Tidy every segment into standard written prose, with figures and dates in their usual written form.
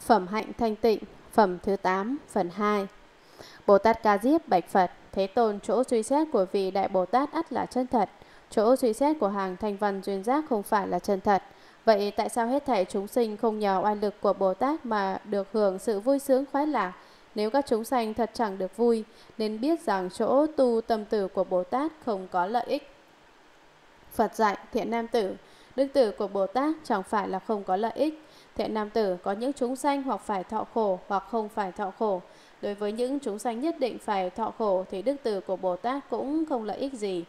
Phẩm hạnh thanh tịnh, phẩm thứ 8, phần 2. Bồ Tát Ca Diếp bạch Phật: Thế Tôn, chỗ suy xét của vị Đại Bồ Tát ắt là chân thật, chỗ suy xét của hàng thanh văn duyên giác không phải là chân thật. Vậy tại sao hết thảy chúng sinh không nhờ oai lực của Bồ Tát mà được hưởng sự vui sướng khoái lạc? Nếu các chúng sanh thật chẳng được vui, nên biết rằng chỗ tu tâm tử của Bồ Tát không có lợi ích. Phật dạy: Thiện nam tử, đức tử của Bồ Tát chẳng phải là không có lợi ích. Thiện nam tử, có những chúng sanh hoặc phải thọ khổ hoặc không phải thọ khổ. Đối với những chúng sanh nhất định phải thọ khổ thì đức tử của Bồ Tát cũng không lợi ích gì.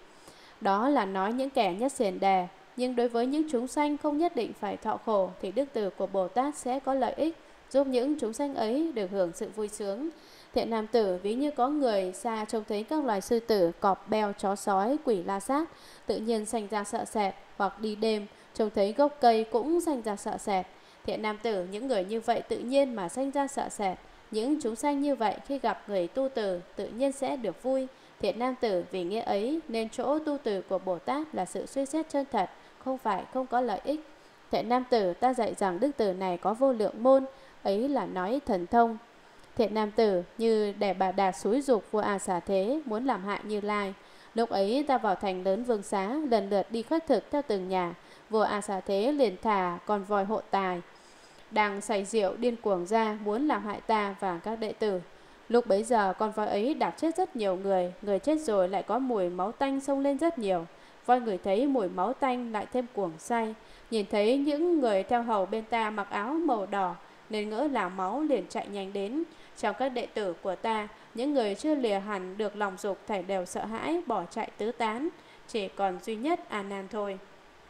Đó là nói những kẻ nhất xiển đề. Nhưng đối với những chúng sanh không nhất định phải thọ khổ thì đức tử của Bồ Tát sẽ có lợi ích, giúp những chúng sanh ấy được hưởng sự vui sướng. Thiện nam tử, ví như có người xa trông thấy các loài sư tử, cọp, beo, chó sói, quỷ la sát, tự nhiên sanh ra sợ sệt, hoặc đi đêm trông thấy gốc cây cũng sanh ra sợ sệt. Thiện nam tử, những người như vậy tự nhiên mà sanh ra sợ sệt. Những chúng sanh như vậy khi gặp người tu tử tự nhiên sẽ được vui. Thiện nam tử, vì nghĩa ấy nên chỗ tu tử của Bồ Tát là sự suy xét chân thật, không phải không có lợi ích. Thiện nam tử, ta dạy rằng đức tử này có vô lượng môn, ấy là nói thần thông. Thiện nam tử, như để bà Đạt xúi dục vua A Xà Thế muốn làm hại Như Lai. Lúc ấy ta vào thành lớn Vương Xá, lần lượt đi khất thực theo từng nhà. Vua A Xà Thế liền thả con voi hộ tài đang say rượu điên cuồng ra, muốn làm hại ta và các đệ tử. Lúc bấy giờ con voi ấy đạp chết rất nhiều người, người chết rồi lại có mùi máu tanh xông lên rất nhiều. Voi ngửi thấy mùi máu tanh lại thêm cuồng say, nhìn thấy những người theo hầu bên ta mặc áo màu đỏ nên ngỡ là máu, liền chạy nhanh đến. Trong các đệ tử của ta, những người chưa lìa hẳn được lòng dục thảy đều sợ hãi bỏ chạy tứ tán, chỉ còn duy nhất A Nan thôi.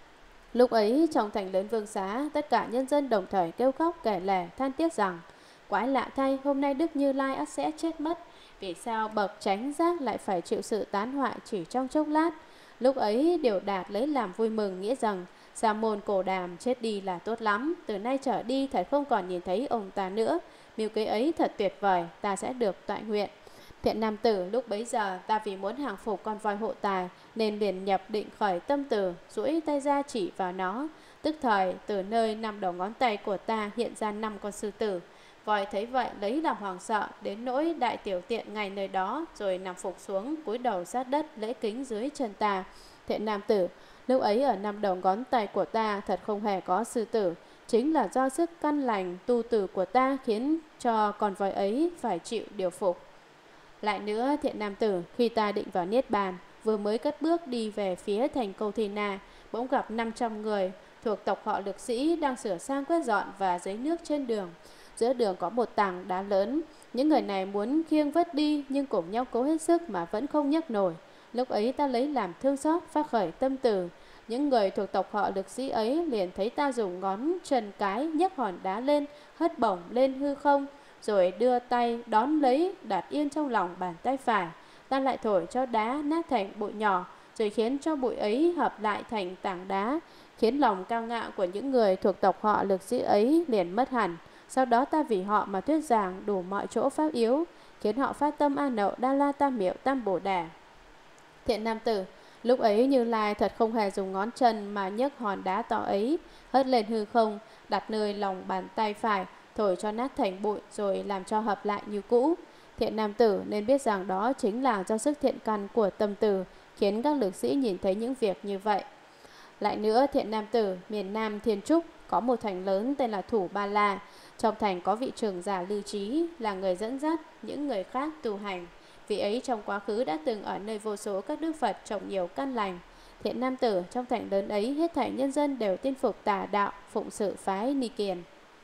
Lúc ấy trong thành lớn Vương Xá, tất cả nhân dân đồng thời kêu khóc kể lể than tiếc rằng: Quái lạ thay, hôm nay Đức Như Lai ắt sẽ chết mất. Vì sao bậc chánh giác lại phải chịu sự tán hoại chỉ trong chốc lát? Lúc ấy Điều Đạt lấy làm vui mừng, nghĩ rằng Sa môn Cổ Đàm chết đi là tốt lắm, từ nay trở đi thật không còn nhìn thấy ông ta nữa. Mưu kế ấy thật tuyệt vời, ta sẽ được toại nguyện. Thiện nam tử, lúc bấy giờ ta vì muốn hàng phục con voi hộ tài nên liền nhập định khởi tâm từ, duỗi tay ra chỉ vào nó. Tức thời từ nơi 5 đầu ngón tay của ta hiện ra 5 con sư tử. Voi thấy vậy lấy làm hoàng sợ, đến nỗi đại tiểu tiện ngay nơi đó, rồi nằm phục xuống cúi đầu sát đất lễ kính dưới chân ta. Thiện nam tử, lúc ấy ở 5 đầu ngón tay của ta thật không hề có sư tử, chính là do sức căn lành tu tử của ta khiến cho con voi ấy phải chịu điều phục. Lại nữa, thiện nam tử, khi ta định vào Niết Bàn, vừa mới cất bước đi về phía thành Câu Thi Na, bỗng gặp 500 người thuộc tộc họ Lực Sĩ đang sửa sang quét dọn và giấy nước trên đường. Giữa đường có một tảng đá lớn, những người này muốn khiêng vớt đi nhưng cùng nhau cố hết sức mà vẫn không nhấc nổi. Lúc ấy ta lấy làm thương xót, phát khởi tâm từ. Những người thuộc tộc họ Lực Sĩ ấy liền thấy ta dùng ngón chân cái nhấc hòn đá lên, hất bổng lên hư không, rồi đưa tay đón lấy đặt yên trong lòng bàn tay phải. Ta lại thổi cho đá nát thành bụi nhỏ, rồi khiến cho bụi ấy hợp lại thành tảng đá, khiến lòng cao ngạo của những người thuộc tộc họ Lực Sĩ ấy liền mất hẳn. Sau đó ta vì họ mà thuyết giảng đủ mọi chỗ pháp yếu, khiến họ phát tâm A Nậu Đa La Tam Miệu Tam Bồ Đà. Thiện nam tử, lúc ấy Như Lai thật không hề dùng ngón chân mà nhấc hòn đá to ấy, hất lên hư không, đặt nơi lòng bàn tay phải, thổi cho nát thành bụi rồi làm cho hợp lại như cũ. Thiện nam tử nên biết rằng đó chính là do sức thiện căn của tâm từ khiến các lực sĩ nhìn thấy những việc như vậy. Lại nữa, thiện nam tử, miền Nam Thiên Trúc có một thành lớn tên là Thủ Ba La. Trong thành có vị trưởng giả Lưu Trí là người dẫn dắt những người khác tu hành. Vị ấy trong quá khứ đã từng ở nơi vô số các đức Phật trồng nhiều căn lành. Thiện nam tử, trong thành lớn ấy hết thảy nhân dân đều tin phục Tà đạo, phụng sự phái Ni Kiền.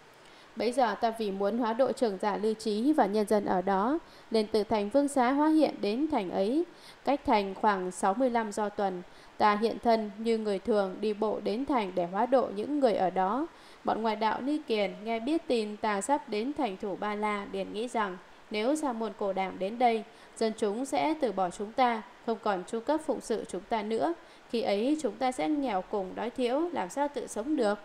Bấy giờ ta vì muốn hóa độ trưởng giả Lưu Trí và nhân dân ở đó, liền từ thành Vương Xá hóa hiện đến thành ấy. Cách thành khoảng 65 do tuần, ta hiện thân như người thường đi bộ đến thành để hóa độ những người ở đó. Bọn ngoại đạo Ni Kiền nghe biết tin ta sắp đến thành Thủ Ba La, liền nghĩ rằng nếu Sa môn Cổ Đàm đến đây, dân chúng sẽ từ bỏ chúng ta, không còn chu cấp phụng sự chúng ta nữa. Khi ấy chúng ta sẽ nghèo cùng đói thiếu, làm sao tự sống được.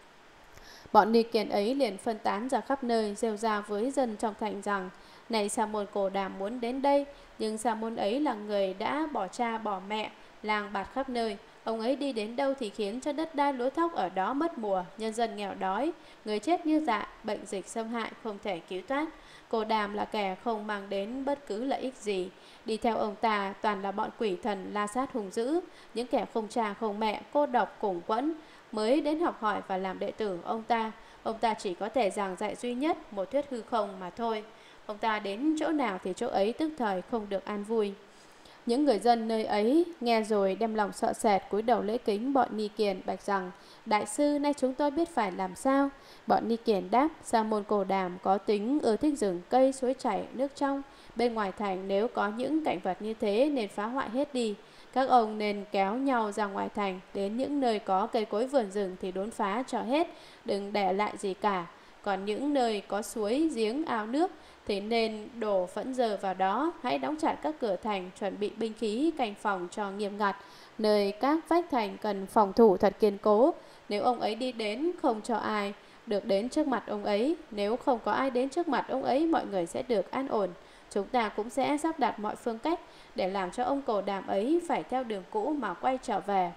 Bọn Ni Kiền ấy liền phân tán ra khắp nơi, rêu rao với dân trong thành rằng: Này Sa môn Cổ Đàm muốn đến đây, nhưng Sa môn ấy là người đã bỏ cha bỏ mẹ, lang bạt khắp nơi. Ông ấy đi đến đâu thì khiến cho đất đai lúa thóc ở đó mất mùa, nhân dân nghèo đói, người chết như dạ, bệnh dịch xâm hại không thể cứu thoát. Cô Đàm là kẻ không mang đến bất cứ lợi ích gì. Đi theo ông ta toàn là bọn quỷ thần la sát hung dữ, những kẻ không cha không mẹ, cô độc cùng quẫn, mới đến học hỏi và làm đệ tử ông ta. Ông ta chỉ có thể giảng dạy duy nhất một thuyết hư không mà thôi. Ông ta đến chỗ nào thì chỗ ấy tức thời không được an vui. Những người dân nơi ấy nghe rồi đem lòng sợ sệt, cúi đầu lễ kính bọn Ni Kiền, bạch rằng: Đại sư, nay chúng tôi biết phải làm sao? Bọn Ni Kiền đáp: Sa môn Cồ Đàm có tính ưa thích rừng cây, suối chảy, nước trong. Bên ngoài thành nếu có những cảnh vật như thế nên phá hoại hết đi. Các ông nên kéo nhau ra ngoài thành, đến những nơi có cây cối vườn rừng thì đốn phá cho hết, đừng để lại gì cả. Còn những nơi có suối, giếng, ao nước thì nên đổ phẫn dờ vào đó. Hãy đóng chặt các cửa thành, chuẩn bị binh khí canh phòng cho nghiêm ngặt. Nơi các vách thành cần phòng thủ thật kiên cố. Nếu ông ấy đi đến, không cho ai được đến trước mặt ông ấy. Nếu không có ai đến trước mặt ông ấy, mọi người sẽ được an ổn. Chúng ta cũng sẽ sắp đặt mọi phương cách để làm cho ông Cồ Đàm ấy phải theo đường cũ mà quay trở về.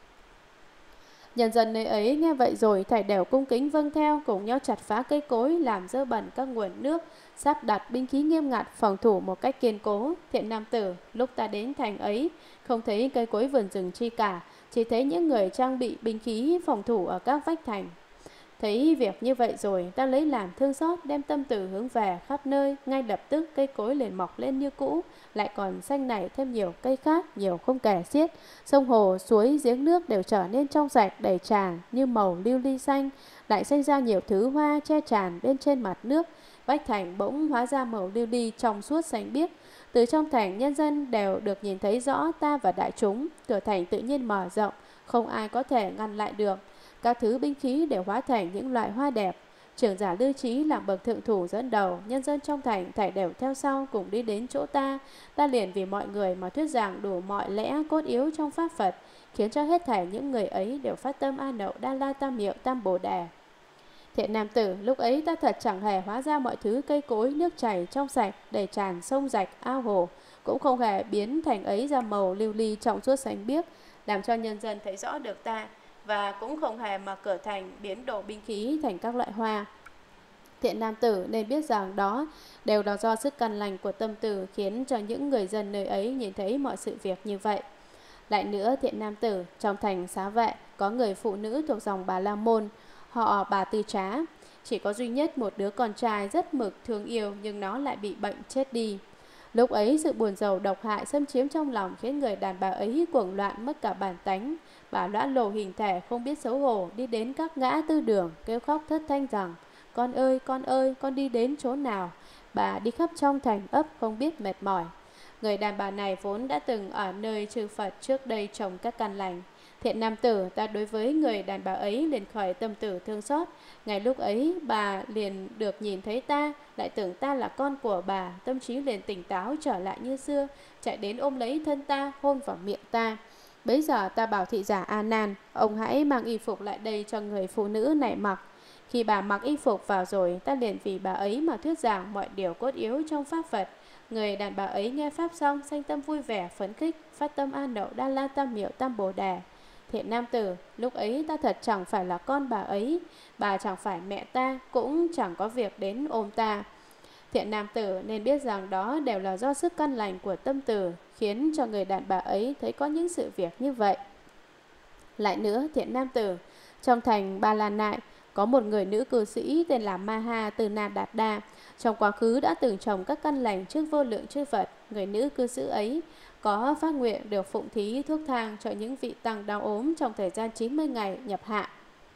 Nhân dân nơi ấy nghe vậy rồi thảy đều cung kính vâng theo, cùng nhau chặt phá cây cối, làm dơ bẩn các nguồn nước, sắp đặt binh khí nghiêm ngặt, phòng thủ một cách kiên cố. Thiện nam tử, lúc ta đến thành ấy, không thấy cây cối vườn rừng chi cả, chỉ thấy những người trang bị binh khí phòng thủ ở các vách thành. Thấy việc như vậy rồi, ta lấy làm thương xót, đem tâm từ hướng về khắp nơi. Ngay lập tức cây cối liền mọc lên như cũ, lại còn xanh nảy thêm nhiều cây khác, nhiều không kể xiết. Sông hồ, suối, giếng nước đều trở nên trong sạch, đầy tràn như màu lưu ly xanh. Lại sinh ra nhiều thứ hoa che tràn bên trên mặt nước. Vách thành bỗng hóa ra màu lưu ly trong suốt xanh biếc. Từ trong thành, nhân dân đều được nhìn thấy rõ ta và đại chúng. Cửa thành tự nhiên mở rộng, không ai có thể ngăn lại được. Các thứ binh khí đều hóa thành những loại hoa đẹp. Trưởng giả Lưu Trí làm bậc thượng thủ dẫn đầu, nhân dân trong thành thảy đều theo sau cùng đi đến chỗ ta. Ta liền vì mọi người mà thuyết giảng đủ mọi lẽ cốt yếu trong pháp Phật, khiến cho hết thảy những người ấy đều phát tâm A Nậu Đa La Tam Miệu Tam Bồ Đề. Thiện nam tử, lúc ấy ta thật chẳng hề hóa ra mọi thứ cây cối, nước chảy trong sạch, đầy tràn sông rạch, ao hồ, cũng không hề biến thành ấy ra màu lưu ly trong suốt xanh biếc, làm cho nhân dân thấy rõ được ta, và cũng không hề mà cửa thành biến đổi binh khí thành các loại hoa. Thiện nam tử nên biết rằng đó đều là do sức căn lành của tâm tử khiến cho những người dân nơi ấy nhìn thấy mọi sự việc như vậy. Lại nữa, thiện nam tử, trong thành Xá Vệ có người phụ nữ thuộc dòng Bà La Môn, họ Bà Tư Trá. Chỉ có duy nhất một đứa con trai rất mực thương yêu, nhưng nó lại bị bệnh chết đi. Lúc ấy sự buồn rầu độc hại xâm chiếm trong lòng khiến người đàn bà ấy cuồng loạn mất cả bản tánh. Bà lõa lồ hình thể không biết xấu hổ, đi đến các ngã tư đường kêu khóc thất thanh rằng: con ơi, con đi đến chỗ nào? Bà đi khắp trong thành ấp không biết mệt mỏi. Người đàn bà này vốn đã từng ở nơi chư Phật trước đây trồng các căn lành. Thiện nam tử, ta đối với người đàn bà ấy liền khởi tâm tử thương xót. Ngay lúc ấy bà liền được nhìn thấy ta, lại tưởng ta là con của bà, tâm trí liền tỉnh táo trở lại như xưa, chạy đến ôm lấy thân ta, hôn vào miệng ta. Bấy giờ ta bảo thị giả A Nan, ông hãy mang y phục lại đây cho người phụ nữ này mặc. Khi bà mặc y phục vào rồi, ta liền vì bà ấy mà thuyết giảng mọi điều cốt yếu trong pháp Phật. Người đàn bà ấy nghe pháp xong, sanh tâm vui vẻ, phấn khích, phát tâm An Đậu Đa La Tam Miệu Tam Bồ Đề. Thiện nam tử, lúc ấy ta thật chẳng phải là con bà ấy, bà chẳng phải mẹ ta, cũng chẳng có việc đến ôm ta. Thiện nam tử nên biết rằng đó đều là do sức căn lành của tâm tử, khiến cho người đàn bà ấy thấy có những sự việc như vậy. Lại nữa, thiện nam tử, trong thành Ba La Nại có một người nữ cư sĩ tên là Maha Từ Na Đạt Đa. Trong quá khứ đã từng trồng các căn lành trước vô lượng chư Phật. Người nữ cư sĩ ấy có phát nguyện được phụng thí thuốc thang cho những vị tăng đau ốm trong thời gian 90 ngày nhập hạ.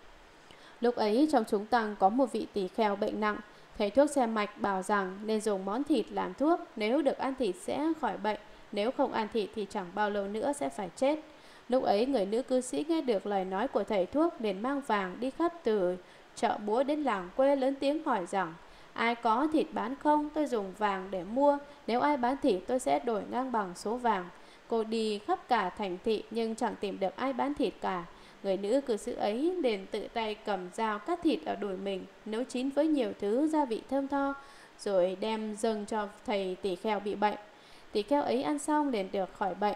Lúc ấy trong chúng tăng có một vị tỳ kheo bệnh nặng. Thầy thuốc xem mạch bảo rằng nên dùng món thịt làm thuốc, nếu được ăn thịt sẽ khỏi bệnh, nếu không ăn thịt thì chẳng bao lâu nữa sẽ phải chết. Lúc ấy người nữ cư sĩ nghe được lời nói của thầy thuốc liền mang vàng đi khắp từ chợ búa đến làng quê, lớn tiếng hỏi rằng: ai có thịt bán không? Tôi dùng vàng để mua, nếu ai bán thịt tôi sẽ đổi ngang bằng số vàng. Cô đi khắp cả thành thị nhưng chẳng tìm được ai bán thịt cả. Người nữ cư sĩ ấy liền tự tay cầm dao cắt thịt ở đùi mình, nấu chín với nhiều thứ gia vị thơm tho, rồi đem dâng cho thầy tỳ kheo bị bệnh. Tỳ kheo ấy ăn xong liền được khỏi bệnh.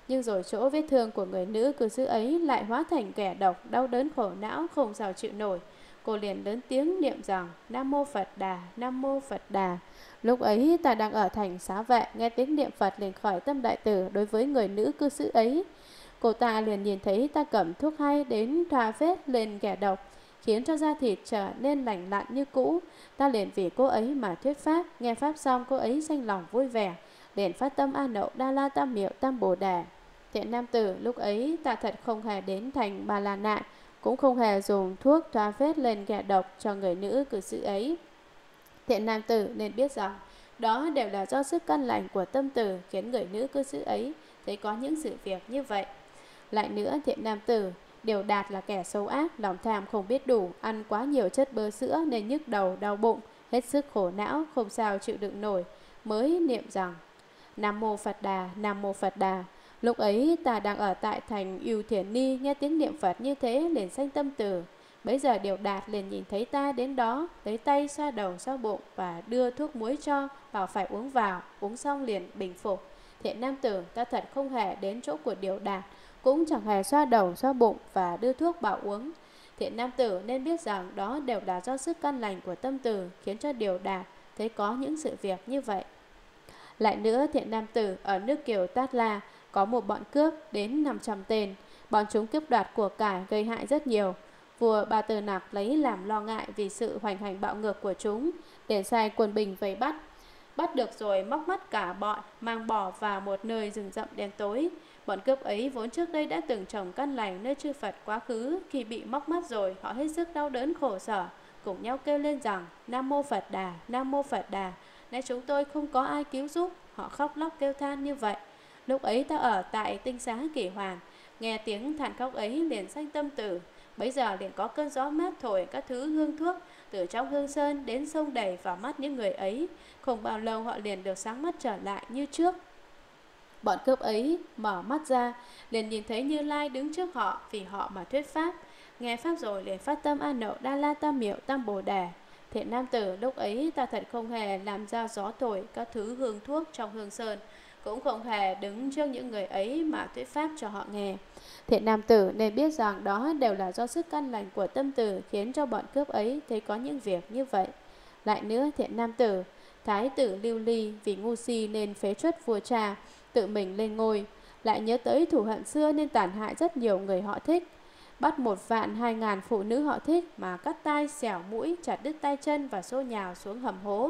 Nhưng rồi chỗ vết thương của người nữ cư sĩ ấy lại hóa thành kẻ độc, đau đớn khổ não không sao chịu nổi. Cô liền lớn tiếng niệm rằng Nam Mô Phật Đà, Nam Mô Phật Đà. Lúc ấy ta đang ở thành Xá Vệ, nghe tiếng niệm Phật liền khởi tâm đại từ đối với người nữ cư sĩ ấy. Cô ta liền nhìn thấy ta cầm thuốc hay đến thoa vết lên kẻ độc, khiến cho da thịt trở nên lành lặn như cũ. Ta liền vì cô ấy mà thuyết pháp, nghe pháp xong cô ấy sanh lòng vui vẻ, liền phát tâm A Nậu Đa La Tam Miệu Tam Bồ Đề. Thiện nam tử, lúc ấy ta thật không hề đến thành Bà La Nạn, cũng không hề dùng thuốc thoa vết lên kẻ độc cho người nữ cư sĩ ấy. Thiện nam tử nên biết rằng đó đều là do sức căn lành của tâm tử khiến người nữ cư sĩ ấy thấy có những sự việc như vậy. Lại nữa, thiện nam tử, Điều Đạt là kẻ xấu ác, lòng tham không biết đủ, ăn quá nhiều chất bơ sữa nên nhức đầu, đau bụng, hết sức khổ não, không sao chịu đựng nổi, mới niệm rằng Nam Mô Phật Đà, Nam Mô Phật Đà. Lúc ấy ta đang ở tại thành Ưu Thiền Ni, nghe tiếng niệm Phật như thế liền sanh tâm từ. Bấy giờ Điều Đạt liền nhìn thấy ta đến đó, lấy tay xoa đầu xoa bụng và đưa thuốc muối cho, bảo phải uống vào, uống xong liền bình phục. Thiện nam tử, ta thật không hề đến chỗ của Điều Đạt, cũng chẳng hề xoa đầu xoa bụng và đưa thuốc bảo uống. Thiện nam tử nên biết rằng đó đều là do sức căn lành của tâm tử khiến cho Điều Đạt thấy có những sự việc như vậy. Lại nữa, thiện nam tử, ở nước Kiều Tát La có một bọn cướp đến 500 tên. Bọn chúng cướp đoạt của cải gây hại rất nhiều. Vua Ba Tư Nặc lấy làm lo ngại vì sự hoành hành bạo ngược của chúng, để sai quân binh vây bắt. Bắt được rồi móc mắt cả bọn, mang bỏ vào một nơi rừng rậm đen tối. Bọn cướp ấy vốn trước đây đã từng trồng căn lành nơi chư Phật quá khứ. Khi bị móc mắt rồi, họ hết sức đau đớn khổ sở, cùng nhau kêu lên rằng Nam Mô Phật Đà, Nam Mô Phật Đà. Nay chúng tôi không có ai cứu giúp, họ khóc lóc kêu than như vậy. Lúc ấy ta ở tại Tinh Xá Kỷ Hoàn, nghe tiếng than khóc ấy liền sanh tâm tử. Bấy giờ liền có cơn gió mát thổi các thứ hương thuốc từ trong hương sơn đến sông đầy vào mắt những người ấy. Không bao lâu họ liền được sáng mắt trở lại như trước. Bọn cướp ấy mở mắt ra, liền nhìn thấy Như Lai đứng trước họ, vì họ mà thuyết pháp. Nghe pháp rồi liền phát tâm A Nậu Đa La Tam Miệu Tam Bồ Đề. Thiện nam tử, lúc ấy ta thật không hề làm ra gió thổi các thứ hương thuốc trong hương sơn, cũng không hề đứng trước những người ấy mà thuyết pháp cho họ nghe. Thiện nam tử nên biết rằng đó đều là do sức căn lành của tâm tử khiến cho bọn cướp ấy thấy có những việc như vậy. Lại nữa, thiện nam tử, Thái tử Lưu Ly vì ngu si nên phế truất vua cha, tự mình lên ngôi, lại nhớ tới thù hận xưa nên tàn hại rất nhiều người họ Thích. Bắt 1.200.000 phụ nữ họ Thích mà cắt tai, xẻo mũi, chặt đứt tay chân và xô nhào xuống hầm hố.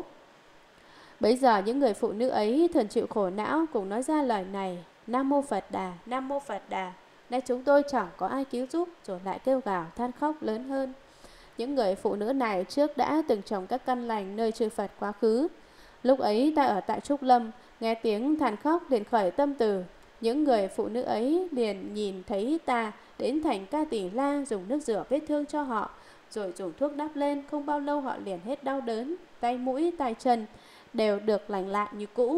Bấy giờ những người phụ nữ ấy thường chịu khổ não cùng nói ra lời này: Nam Mô Phật Đà, Nam Mô Phật Đà. Nay chúng tôi chẳng có ai cứu giúp, rồi lại kêu gào than khóc lớn hơn. Những người phụ nữ này trước đã từng trồng các căn lành nơi chư Phật quá khứ. Lúc ấy ta ở tại Trúc Lâm, nghe tiếng than khóc liền khởi tâm từ. Những người phụ nữ ấy liền nhìn thấy ta đến thành Ca Tỳ La dùng nước rửa vết thương cho họ, rồi dùng thuốc đắp lên. Không bao lâu họ liền hết đau đớn, tay mũi tay chân đều được lành lại như cũ.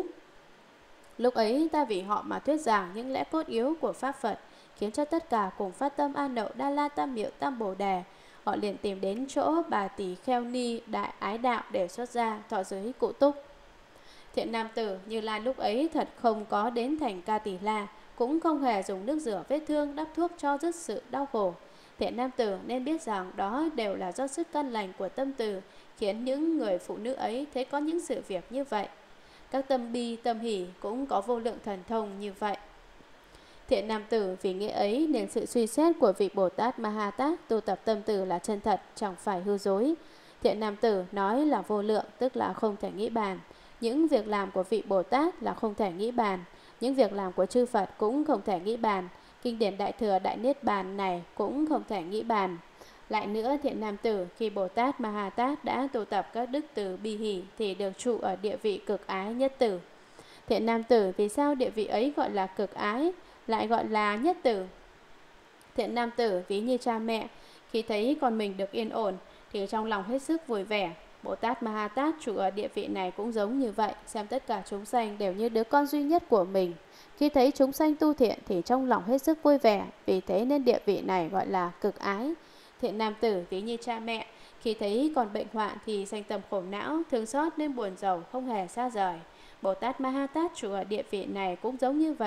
Lúc ấy ta vì họ mà thuyết giảng những lẽ cốt yếu của Pháp Phật, khiến cho tất cả cùng phát tâm A Nậu Đa La Tam Miệu Tam Bồ Đề. Họ liền tìm đến chỗ bà Tỳ Kheo Ni Đại Ái Đạo để xuất gia thọ giới cụ túc. Thiện nam tử, Như Lai lúc ấy thật không có đến thành Ca Tỳ La, cũng không hề dùng nước rửa vết thương đắp thuốc cho dứt sự đau khổ. Thiện nam tử nên biết rằng đó đều là do sức căn lành của tâm từ khiến những người phụ nữ ấy thấy có những sự việc như vậy. Các tâm bi, tâm hỷ cũng có vô lượng thần thông như vậy. Thiện nam tử, vì nghĩa ấy nên sự suy xét của vị Bồ Tát Ma Ha Tát tu tập tâm từ là chân thật, chẳng phải hư dối. Thiện nam tử nói là vô lượng, tức là không thể nghĩ bàn. Những việc làm của vị Bồ Tát là không thể nghĩ bàn. Những việc làm của chư Phật cũng không thể nghĩ bàn. Kinh điển Đại Thừa Đại Niết Bàn này cũng không thể nghĩ bàn. Lại nữa, thiện nam tử, khi Bồ Tát Ma Ha Tát đã tu tập các đức từ bi hỷ thì được trụ ở địa vị cực ái nhất tử. Thiện nam tử, vì sao địa vị ấy gọi là cực ái, lại gọi là nhất tử? Thiện nam tử, ví như cha mẹ, khi thấy con mình được yên ổn thì trong lòng hết sức vui vẻ. Bồ Tát Ma Ha Tát trụ ở địa vị này cũng giống như vậy, xem tất cả chúng sanh đều như đứa con duy nhất của mình. Khi thấy chúng sanh tu thiện thì trong lòng hết sức vui vẻ, vì thế nên địa vị này gọi là cực ái. Thiện nam tử, ví như cha mẹ, khi thấy con bệnh hoạn thì sanh tâm khổ não, thương xót nên buồn rầu, không hề xa rời. Bồ Tát Ma Ha Tát trụ ở địa vị này cũng giống như vậy.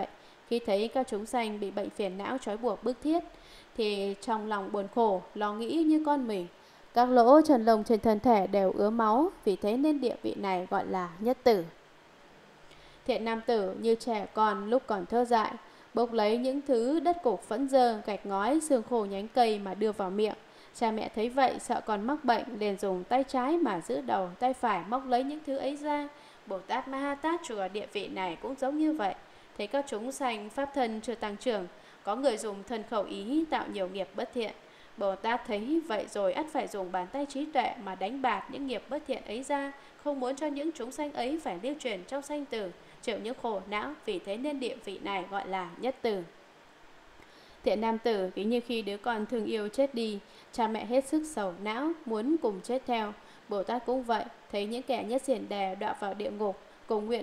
khi thấy các chúng sanh bị bệnh phiền não trói buộc bức thiết, thì trong lòng buồn khổ, lo nghĩ như con mình. Các lỗ chân lông trên thân thể đều ứa máu, vì thế nên địa vị này gọi là nhất tử. Thiện nam tử như trẻ con lúc còn thơ dại, bốc lấy những thứ đất cục phẫn dơ, gạch ngói, xương khô nhánh cây mà đưa vào miệng. Cha mẹ thấy vậy sợ con mắc bệnh, liền dùng tay trái mà giữ đầu, tay phải móc lấy những thứ ấy ra. Bồ Tát Ma Ha Tát trụ ở địa vị này cũng giống như vậy. Thấy các chúng sanh pháp thân chưa tăng trưởng, có người dùng thân khẩu ý tạo nhiều nghiệp bất thiện. Bồ Tát thấy vậy rồi ắt phải dùng bàn tay trí tuệ mà đánh bạt những nghiệp bất thiện ấy ra, không muốn cho những chúng sanh ấy phải lưu truyền trong sanh tử, chịu những khổ não, vì thế nên địa vị này gọi là nhất tử. Thiện nam tử ví như khi đứa con thương yêu chết đi, cha mẹ hết sức sầu não, muốn cùng chết theo. Bồ Tát cũng vậy, thấy những kẻ nhất xiển đè đọa vào địa ngục, cũng nguyện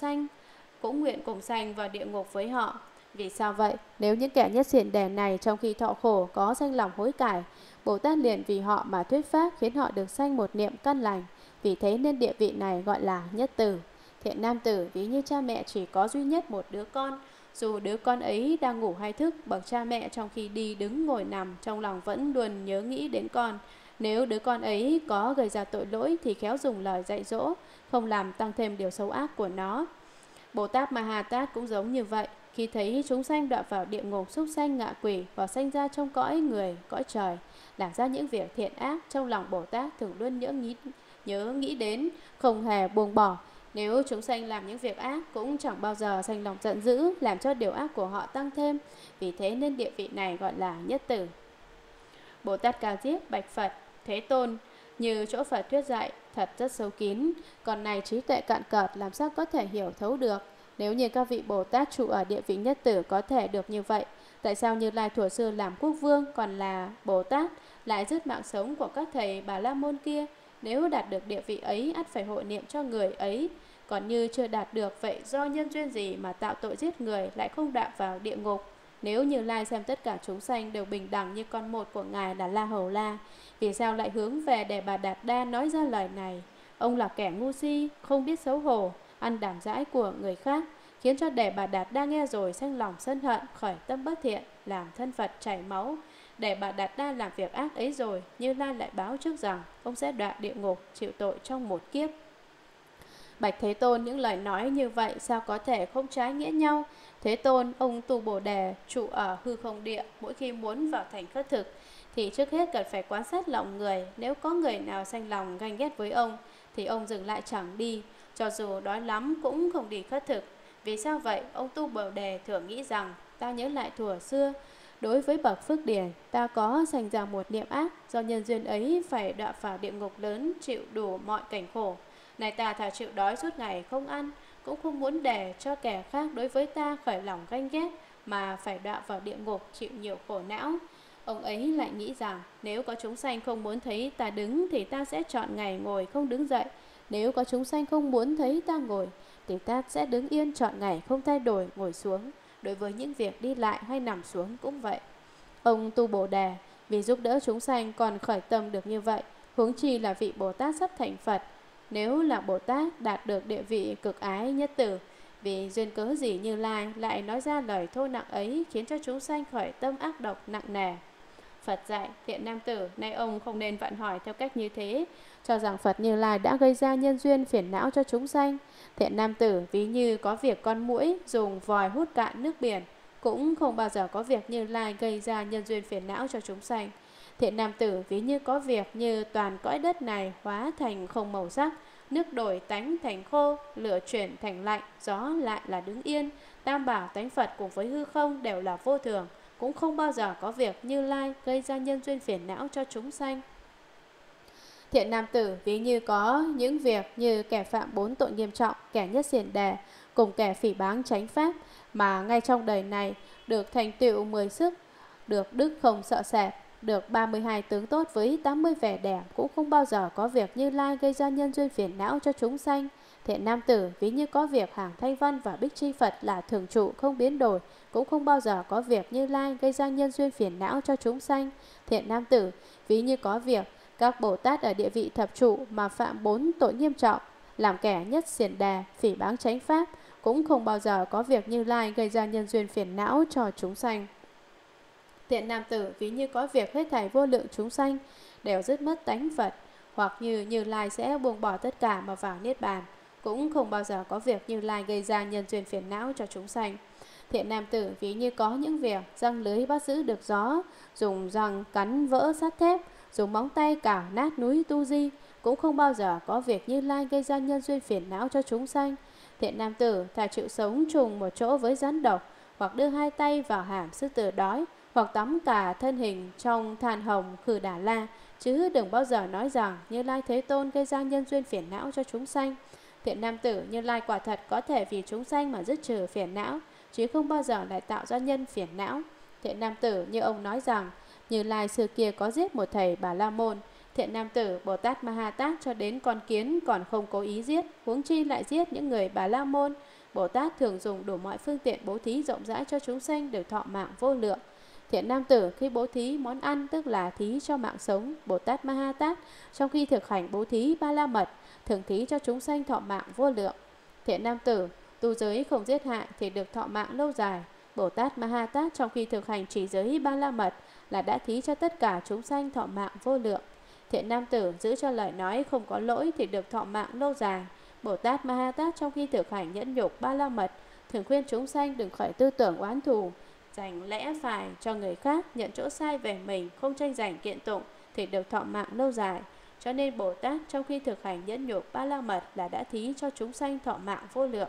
cùng sanh vào địa ngục với họ. Vì sao vậy? Nếu những kẻ nhất xiển đè này trong khi thọ khổ có sanh lòng hối cải, Bồ Tát liền vì họ mà thuyết pháp, khiến họ được sanh một niệm căn lành. Vì thế nên địa vị này gọi là nhất tử. Thiện nam tử ví như cha mẹ chỉ có duy nhất một đứa con, dù đứa con ấy đang ngủ hay thức, bậc cha mẹ trong khi đi đứng ngồi nằm trong lòng vẫn luôn nhớ nghĩ đến con. Nếu đứa con ấy có gây ra tội lỗi thì khéo dùng lời dạy dỗ, không làm tăng thêm điều xấu ác của nó. Bồ Tát Ma Ha Tát cũng giống như vậy. Khi thấy chúng sanh đọa vào địa ngục, súc sanh, ngạ quỷ và sanh ra trong cõi người, cõi trời, làm ra những việc thiện ác, trong lòng Bồ Tát thường luôn nhớ nghĩ đến, không hề buông bỏ. Nếu chúng sanh làm những việc ác cũng chẳng bao giờ sanh lòng giận dữ, làm cho điều ác của họ tăng thêm. Vì thế nên địa vị này gọi là nhất tử. Bồ Tát Ca Diếp bạch Phật: Thế Tôn, như chỗ Phật thuyết dạy thật rất sâu kín, còn này trí tuệ cạn cợt làm sao có thể hiểu thấu được. Nếu như các vị Bồ Tát trụ ở địa vị nhất tử có thể được như vậy, tại sao Như Lai thuở xưa làm quốc vương còn là Bồ Tát lại dứt mạng sống của các thầy Bà La Môn kia? Nếu đạt được địa vị ấy ắt phải hộ niệm cho người ấy. Còn như chưa đạt được, vậy do nhân duyên gì mà tạo tội giết người lại không đọa vào địa ngục? Nếu Như Lai xem tất cả chúng sanh đều bình đẳng như con một của Ngài là La Hầu La, vì sao lại hướng về để Bà Đạt Đa nói ra lời này? Ông là kẻ ngu si, không biết xấu hổ, ăn đảm đãi của người khác, khiến cho Đề Bà Đạt Đa nghe rồi sanh lòng sân hận, khởi tâm bất thiện, làm thân Phật chảy máu. Đề Bà Đạt Đa làm việc ác ấy rồi, Như Lai lại báo trước rằng ông sẽ đọa địa ngục, chịu tội trong một kiếp. Bạch Thế Tôn, những lời nói như vậy sao có thể không trái nghĩa nhau? Thế Tôn, ông tu Bồ Đề trụ ở hư không địa, mỗi khi muốn vào thành khất thực thì trước hết cần phải quan sát lòng người. Nếu có người nào sanh lòng ganh ghét với ông thì ông dừng lại chẳng đi, cho dù đói lắm cũng không đi khất thực. Vì sao vậy? Ông tu Bồ Đề thường nghĩ rằng ta nhớ lại thuở xưa, đối với bậc Phước Điển, ta có sanh ra một niệm ác, do nhân duyên ấy phải đọa vào địa ngục lớn, chịu đủ mọi cảnh khổ. Này ta thà chịu đói suốt ngày không ăn, cũng không muốn để cho kẻ khác đối với ta khởi lòng ganh ghét mà phải đọa vào địa ngục chịu nhiều khổ não. Ông ấy lại nghĩ rằng nếu có chúng sanh không muốn thấy ta đứng thì ta sẽ chọn ngày ngồi không đứng dậy. Nếu có chúng sanh không muốn thấy ta ngồi thì ta sẽ đứng yên chọn ngày không thay đổi ngồi xuống. Đối với những việc đi lại hay nằm xuống cũng vậy. Ông tu Bồ Đề vì giúp đỡ chúng sanh còn khởi tâm được như vậy, huống chi là vị Bồ Tát sắp thành Phật. Nếu là Bồ Tát đạt được địa vị cực ái nhất tử, vì duyên cớ gì Như Lai lại nói ra lời thô nặng ấy, khiến cho chúng sanh khởi tâm ác độc nặng nề? Phật dạy: Thiện nam tử, nay ông không nên vặn hỏi theo cách như thế, cho rằng Phật Như Lai đã gây ra nhân duyên phiền não cho chúng sanh. Thiện nam tử, ví như có việc con muỗi dùng vòi hút cạn nước biển, cũng không bao giờ có việc Như Lai gây ra nhân duyên phiền não cho chúng sanh. Thiện nam tử, ví như có việc như toàn cõi đất này hóa thành không màu sắc, nước đổi tánh thành khô, lửa chuyển thành lạnh, gió lại là đứng yên. Tam bảo tánh Phật cùng với hư không đều là vô thường, cũng không bao giờ có việc Như Lai gây ra nhân duyên phiền não cho chúng sanh. Thiện nam tử, ví như có những việc như kẻ phạm 4 tội nghiêm trọng, kẻ nhất xiển đè, cùng kẻ phỉ báng chánh pháp, mà ngay trong đời này được thành tựu 10 sức, được đức không sợ sệt, được 32 tướng tốt với 80 vẻ đẹp, cũng không bao giờ có việc Như Lai gây ra nhân duyên phiền não cho chúng sanh. Thiện nam tử, ví như có việc hàng Thanh Văn và Bích Chi Phật là thường trụ không biến đổi, cũng không bao giờ có việc Như Lai gây ra nhân duyên phiền não cho chúng sanh. Thiện nam tử, ví như có việc các Bồ Tát ở địa vị thập trụ mà phạm 4 tội nghiêm trọng, làm kẻ nhất xiển đè, phỉ báng chánh pháp, cũng không bao giờ có việc Như Lai gây ra nhân duyên phiền não cho chúng sanh. Thiện nam tử, ví như có việc hết thảy vô lượng chúng sanh đều dứt mất tánh Phật, hoặc Như Lai sẽ buông bỏ tất cả mà vào Niết Bàn, cũng không bao giờ có việc Như Lai gây ra nhân duyên phiền não cho chúng sanh. Thiện nam tử, ví như có những việc răng lưới bắt giữ được gió, dùng răng cắn vỡ sắt thép, dùng móng tay cào nát núi Tu Di, cũng không bao giờ có việc Như Lai gây ra nhân duyên phiền não cho chúng sanh. Thiện nam tử, thà chịu sống trùng một chỗ với rắn độc, hoặc đưa hai tay vào hàm sư tử đói, hoặc tắm cả thân hình trong than hồng khử Đà La, chứ đừng bao giờ nói rằng Như Lai Thế Tôn gây ra nhân duyên phiền não cho chúng sanh. Thiện nam tử, Như Lai quả thật có thể vì chúng sanh mà dứt trừ phiền não, chứ không bao giờ lại tạo ra nhân phiền não. Thiện nam tử, như ông nói rằng Như Lai xưa kia có giết một thầy Bà La Môn. Thiện nam tử, Bồ Tát Ma Ha Tát cho đến con kiến còn không cố ý giết, huống chi lại giết những người Bà La Môn. Bồ Tát thường dùng đủ mọi phương tiện bố thí rộng rãi cho chúng sanh được thọ mạng vô lượng. Thiện nam tử, khi bố thí món ăn tức là thí cho mạng sống, Bồ Tát Ma Ha Tát trong khi thực hành bố thí Ba La Mật thường thí cho chúng sanh thọ mạng vô lượng. Thiện nam tử, tu giới không giết hại thì được thọ mạng lâu dài, Bồ Tát Ma Ha Tát trong khi thực hành trì giới Ba La Mật là đã thí cho tất cả chúng sanh thọ mạng vô lượng. Thiện nam tử, giữ cho lời nói không có lỗi thì được thọ mạng lâu dài, Bồ Tát Ma Ha Tát trong khi thực hành nhẫn nhục Ba La Mật thường khuyên chúng sanh đừng khởi tư tưởng oán thù, dành lẽ phải cho người khác, nhận chỗ sai về mình, không tranh giành kiện tụng thì được thọ mạng lâu dài. Cho nên Bồ Tát trong khi thực hành nhẫn nhục Ba La Mật là đã thí cho chúng sanh thọ mạng vô lượng.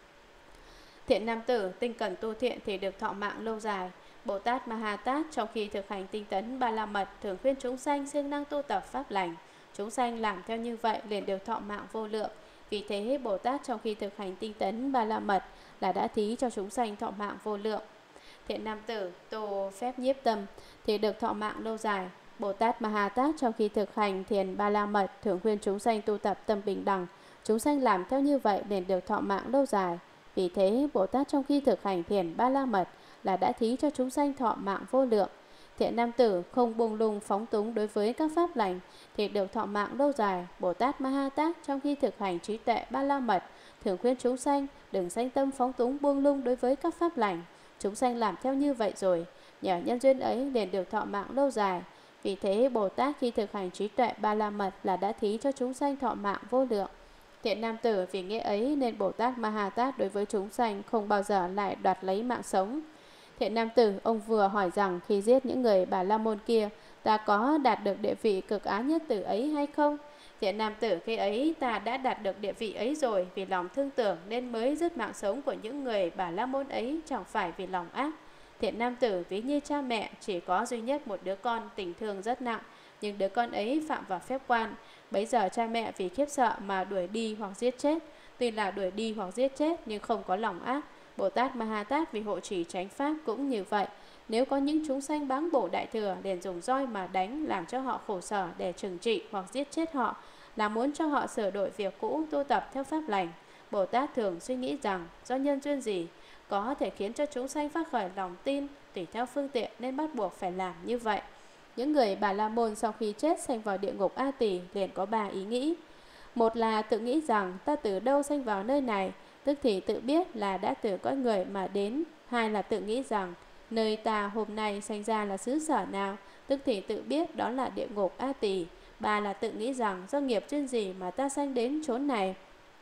Thiện nam tử, tinh cần tu thiện thì được thọ mạng lâu dài, Bồ Tát Ma Ha Tát trong khi thực hành tinh tấn Ba La Mật thường khuyên chúng sanh siêng năng tu tập pháp lành, chúng sanh làm theo như vậy liền được thọ mạng vô lượng. Vì thế Bồ Tát trong khi thực hành tinh tấn Ba La Mật là đã thí cho chúng sanh thọ mạng vô lượng. Thiện nam tử, tu phép nhiếp tâm thì được thọ mạng lâu dài, Bồ Tát Ma Ha Tát trong khi thực hành thiền Ba La Mật thường khuyên chúng sanh tu tập tâm bình đẳng, chúng sanh làm theo như vậy liền được thọ mạng lâu dài. Vì thế Bồ Tát trong khi thực hành thiền Ba La Mật là đã thí cho chúng sanh thọ mạng vô lượng. Thiện nam tử, không buông lung phóng túng đối với các pháp lành thì được thọ mạng lâu dài, Bồ Tát Ma Ha Tát trong khi thực hành trí tuệ Ba La Mật thường khuyên chúng sanh đừng sanh tâm phóng túng buông lung đối với các pháp lành, chúng sanh làm theo như vậy rồi, nhờ nhân duyên ấy liền được thọ mạng lâu dài. Vì thế Bồ Tát khi thực hành trí tuệ Ba La Mật là đã thí cho chúng sanh thọ mạng vô lượng. Thiện nam tử, vì nghĩa ấy nên Bồ Tát Ma Ha Tát đối với chúng sanh không bao giờ lại đoạt lấy mạng sống. Thiện nam tử, ông vừa hỏi rằng khi giết những người Bà La Môn kia, ta có đạt được địa vị cực á nhất tử ấy hay không? Thiện nam tử, khi ấy ta đã đạt được địa vị ấy rồi, vì lòng thương tưởng nên mới dứt mạng sống của những người Bà La Môn ấy, chẳng phải vì lòng ác. Thiện nam tử, ví như cha mẹ chỉ có duy nhất một đứa con tình thương rất nặng, nhưng đứa con ấy phạm vào phép quan. Bấy giờ cha mẹ vì khiếp sợ mà đuổi đi hoặc giết chết. Tuy là đuổi đi hoặc giết chết nhưng không có lòng ác. Bồ Tát Ma Ha Tát vì hộ trì chánh pháp cũng như vậy. Nếu có những chúng sanh báng bổ đại thừa liền dùng roi mà đánh, làm cho họ khổ sở để trừng trị hoặc giết chết họ, là muốn cho họ sửa đổi việc cũ, tu tập theo pháp lành. Bồ Tát thường suy nghĩ rằng do nhân duyên gì có thể khiến cho chúng sanh phát khởi lòng tin, tùy theo phương tiện nên bắt buộc phải làm như vậy. Những người Bà La Môn sau khi chết sanh vào địa ngục A Tỳ liền có 3 ý nghĩ. Một là tự nghĩ rằng ta từ đâu sanh vào nơi này, tức thì tự biết là đã từ cõi người mà đến. Hai là tự nghĩ rằng nơi ta hôm nay sanh ra là xứ sở nào, tức thì tự biết đó là địa ngục A Tỳ. Ba là tự nghĩ rằng do nghiệp duyên gì mà ta sanh đến chốn này,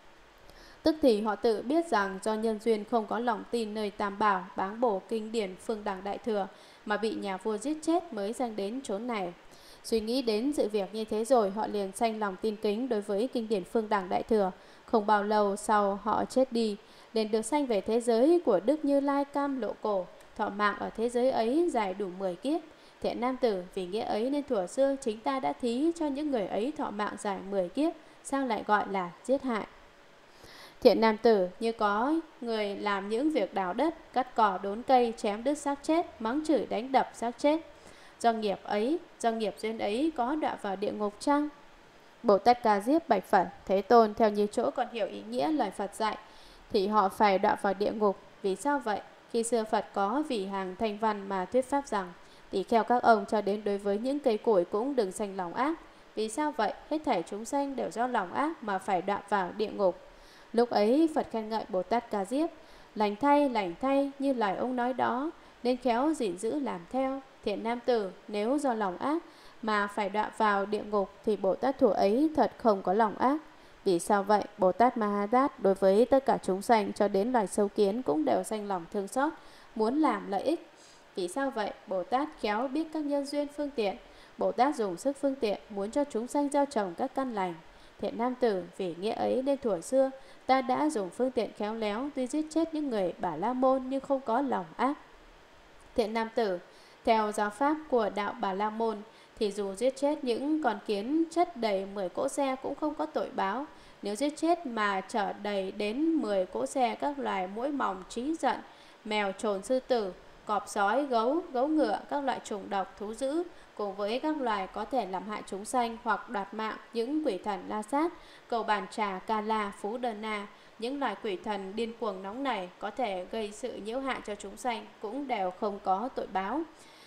tức thì họ tự biết rằng do nhân duyên không có lòng tin nơi Tam Bảo, báng bổ kinh điển phương đẳng đại thừa mà bị nhà vua giết chết mới sanh đến chốn này. Suy nghĩ đến sự việc như thế rồi, họ liền sanh lòng tin kính đối với kinh điển phương đẳng đại thừa. Không bao lâu sau họ chết đi, liền được sanh về thế giới của Đức Như Lai Cam Lộ Cổ, thọ mạng ở thế giới ấy dài đủ 10 kiếp. Thiện nam tử, vì nghĩa ấy nên thuở xưa chính ta đã thí cho những người ấy thọ mạng dài 10 kiếp, sao lại gọi là giết hại? Thiện nam tử, như có người làm những việc đào đất, cắt cỏ, đốn cây, chém đứt xác chết, mắng chửi đánh đập xác chết, do nghiệp ấy, do nghiệp duyên ấy có đọa vào địa ngục chăng? Bồ Tát Ca Diếp bạch Phật: Thế Tôn, theo như chỗ còn hiểu ý nghĩa lời Phật dạy thì họ phải đọa vào địa ngục. Vì sao vậy? Khi xưa Phật có vị hàng thanh văn mà thuyết pháp rằng tỳ kheo các ông cho đến đối với những cây củi cũng đừng sanh lòng ác. Vì sao vậy? Hết thảy chúng sanh đều do lòng ác mà phải đọa vào địa ngục. Lúc ấy Phật khen ngợi Bồ Tát Ca Diếp: lành thay như lời ông nói đó, nên khéo gìn giữ làm theo. Thiện nam tử, nếu do lòng ác mà phải đọa vào địa ngục thì Bồ Tát thủ ấy thật không có lòng ác. Vì sao vậy? Bồ Tát Ma Ha Tát đối với tất cả chúng sanh cho đến loài sâu kiến cũng đều sanh lòng thương xót, muốn làm lợi ích. Vì sao vậy? Bồ Tát khéo biết các nhân duyên phương tiện. Bồ Tát dùng sức phương tiện muốn cho chúng sanh gieo trồng các căn lành. Thiện nam tử, vì nghĩa ấy nên thuở xưa ta đã dùng phương tiện khéo léo, tuy giết chết những người Bà La Môn nhưng không có lòng ác. Thiện nam tử, theo giáo pháp của đạo Bà La Môn thì dù giết chết những con kiến chất đầy 10 cỗ xe cũng không có tội báo. Nếu giết chết mà chở đầy đến 10 cỗ xe các loài muỗi mòng trí giận, mèo trồn sư tử, cọp sói gấu ngựa, các loại trùng độc thú dữ, cùng với các loài có thể làm hại chúng sanh hoặc đoạt mạng, những quỷ thần La Sát, cầu bàn trà, Ca La, Phú Đần Na, những loài quỷ thần điên cuồng nóng nảy có thể gây sự nhiễu hại cho chúng sanh cũng đều không có tội báo.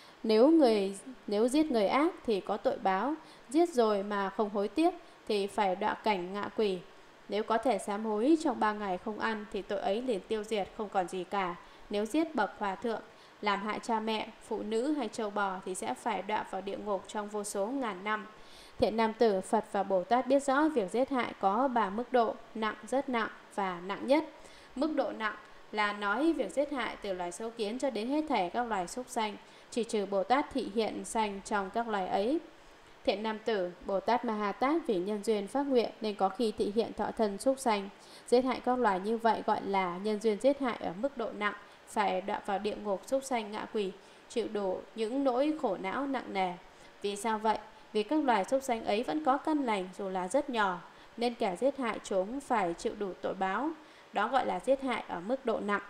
Nếu giết người ác thì có tội báo, giết rồi mà không hối tiếc thì phải đọa cảnh ngạ quỷ. Nếu có thể sám hối trong 3 ngày không ăn thì tội ấy liền tiêu diệt, không còn gì cả. Nếu giết bậc hòa thượng, làm hại cha mẹ, phụ nữ hay trâu bò thì sẽ phải đọa vào địa ngục trong vô số ngàn năm. Thiện nam tử, Phật và Bồ Tát biết rõ việc giết hại có 3 mức độ: nặng, rất nặng và nặng nhất. Mức độ nặng là nói việc giết hại từ loài sâu kiến cho đến hết thảy các loài súc sanh, chỉ trừ Bồ Tát thị hiện sanh trong các loài ấy. Thiện nam tử, Bồ Tát Ma Ha Tát vì nhân duyên phát nguyện nên có khi thị hiện thọ thân súc sanh. Giết hại các loài như vậy gọi là nhân duyên giết hại ở mức độ nặng, phải đọa vào địa ngục súc sanh ngạ quỷ, chịu đủ những nỗi khổ não nặng nề. Vì sao vậy? Vì các loài súc sanh ấy vẫn có căn lành dù là rất nhỏ, nên kẻ giết hại chúng phải chịu đủ tội báo. Đó gọi là giết hại ở mức độ nặng.